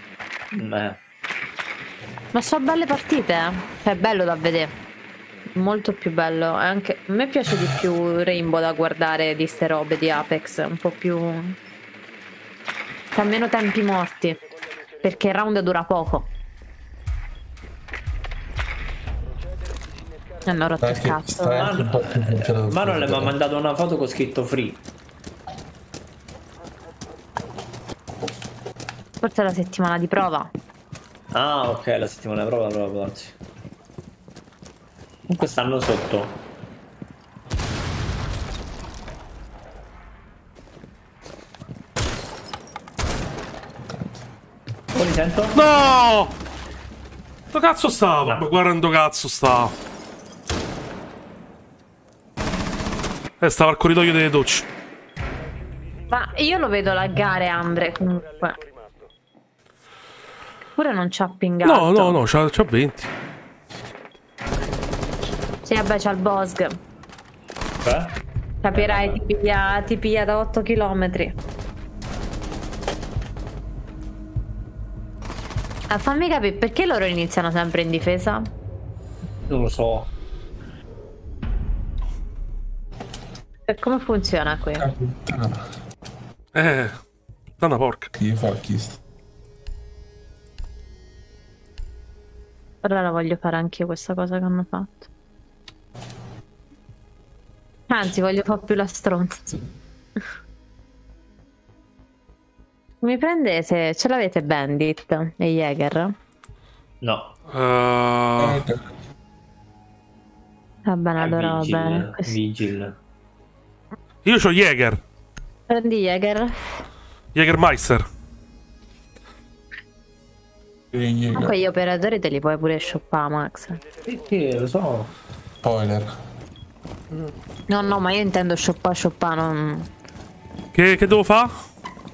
Ma sono belle partite, eh? È bello da vedere. Molto più bello. Anche... A me piace di più Rainbow da guardare di ste robe di Apex. Un po' più... C'ha meno tempi morti. Perché il round dura poco. Mi hanno rotto il cazzo. Manuel mi ha mandato una foto con scritto free. Forse è la settimana di prova. Ah, ok, la settimana prova, prova, anzi. Comunque stanno sotto. Oh, li sento? No! Dove cazzo stava? Ma guarda dove cazzo stava. Stava al corridoio delle docce. Ma io lo vedo laggare, Andre, comunque. Pure non c'ha pingato. No, c'ha 20. Sì, vabbè, c'ha il Bosg. Capirai, ti piglia da 8 km. Fammi capire, perché loro iniziano sempre in difesa? Non lo so. E come funziona qui? Da una porca. Io fa chiesto. Ora la voglio fare anche io questa cosa che hanno fatto. Anzi, voglio fare più la stronza. Mi prendete? Ce l'avete Bandit e Jäger? No. Va bene, allora va Vigil, bene. Vigil. Io c'ho Jäger. Prendi Jäger. Jägermeister. Comunque gli operatori te li puoi pure shoppare, Max. Sì, lo so. Spoiler. No, ma io intendo shoppare, non... Che devo fare?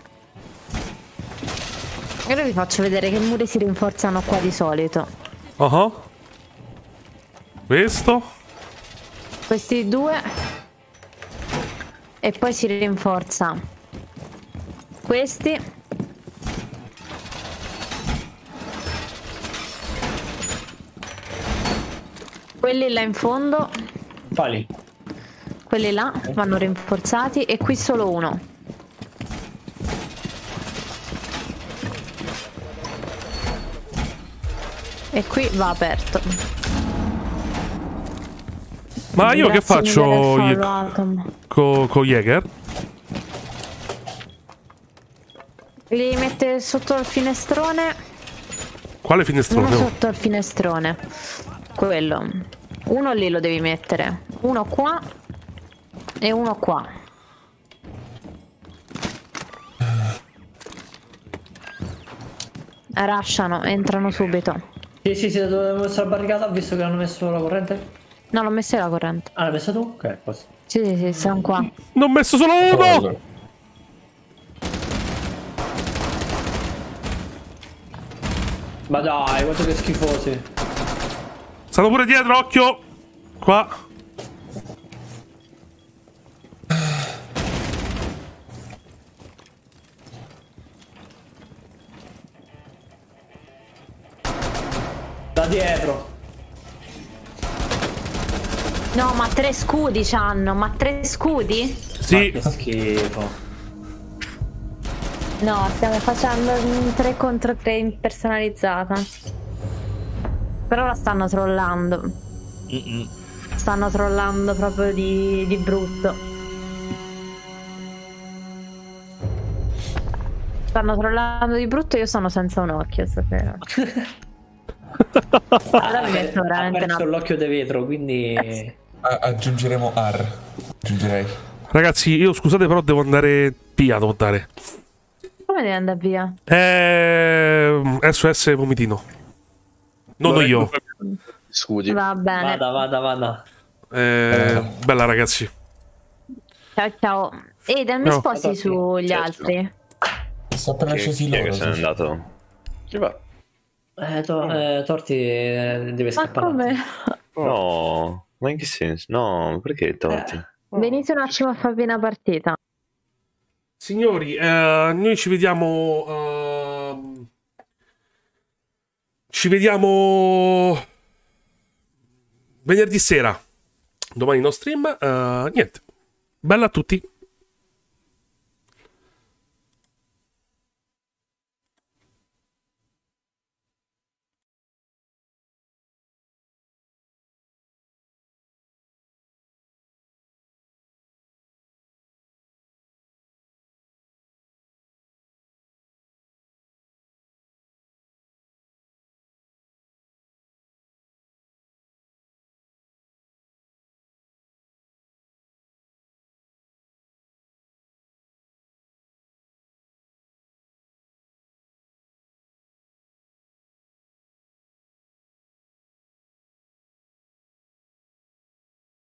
Ora vi faccio vedere che muri si rinforzano qua di solito. Questo. Questi due. E poi si rinforza questi. Quelli là in fondo. Quali? Quelli là vanno rinforzati e qui solo uno. E qui va aperto. Ma io che Grazie faccio mille del follow, Atom. con Jäger? Li mette sotto il finestrone. Quale finestrone? Uno sotto il finestrone. Quello. Uno lì lo devi mettere. Uno qua. E uno qua. Rasciano, entrano subito. Sì, dove ho messo la barricata, ho visto che hanno messo la corrente. No, l'ho messa la corrente. Ah, l'hai messa tu? Ok, posso. Sì, siamo qua. Ne ho messo solo uno! Ma dai, guarda che schifosi. Stanno pure dietro, occhio! Qua. Da dietro. No, ma 3 scudi c'hanno. Ma 3 scudi? Sì. Ma che schifo. No, stiamo facendo un 3 contro 3 impersonalizzata. Però la stanno trollando. Stanno trollando proprio di brutto. Stanno trollando di brutto e io sono senza un occhio stasera. Allora mi metto veramente Ha perso l'occhio di vetro, quindi... Aggiungeremo AR. Aggiungerei. Ragazzi, io scusate, però devo andare via, devo andare. Come devi andare via? SOS vomitino. Non io. Scudi. Va bene. Vada. Bella ragazzi. Ciao. Eden, mi No. sposti sugli altri? Sto appena scesi Chi è loro. che se n'è andato? Chi va? Torti deve Ma scappare. come? No, ma in che senso? No, perché Torti? Venite un attimo a farvi una partita. Signori, noi ci vediamo. Ci vediamo venerdì sera. Domani no stream. Niente. Bella a tutti.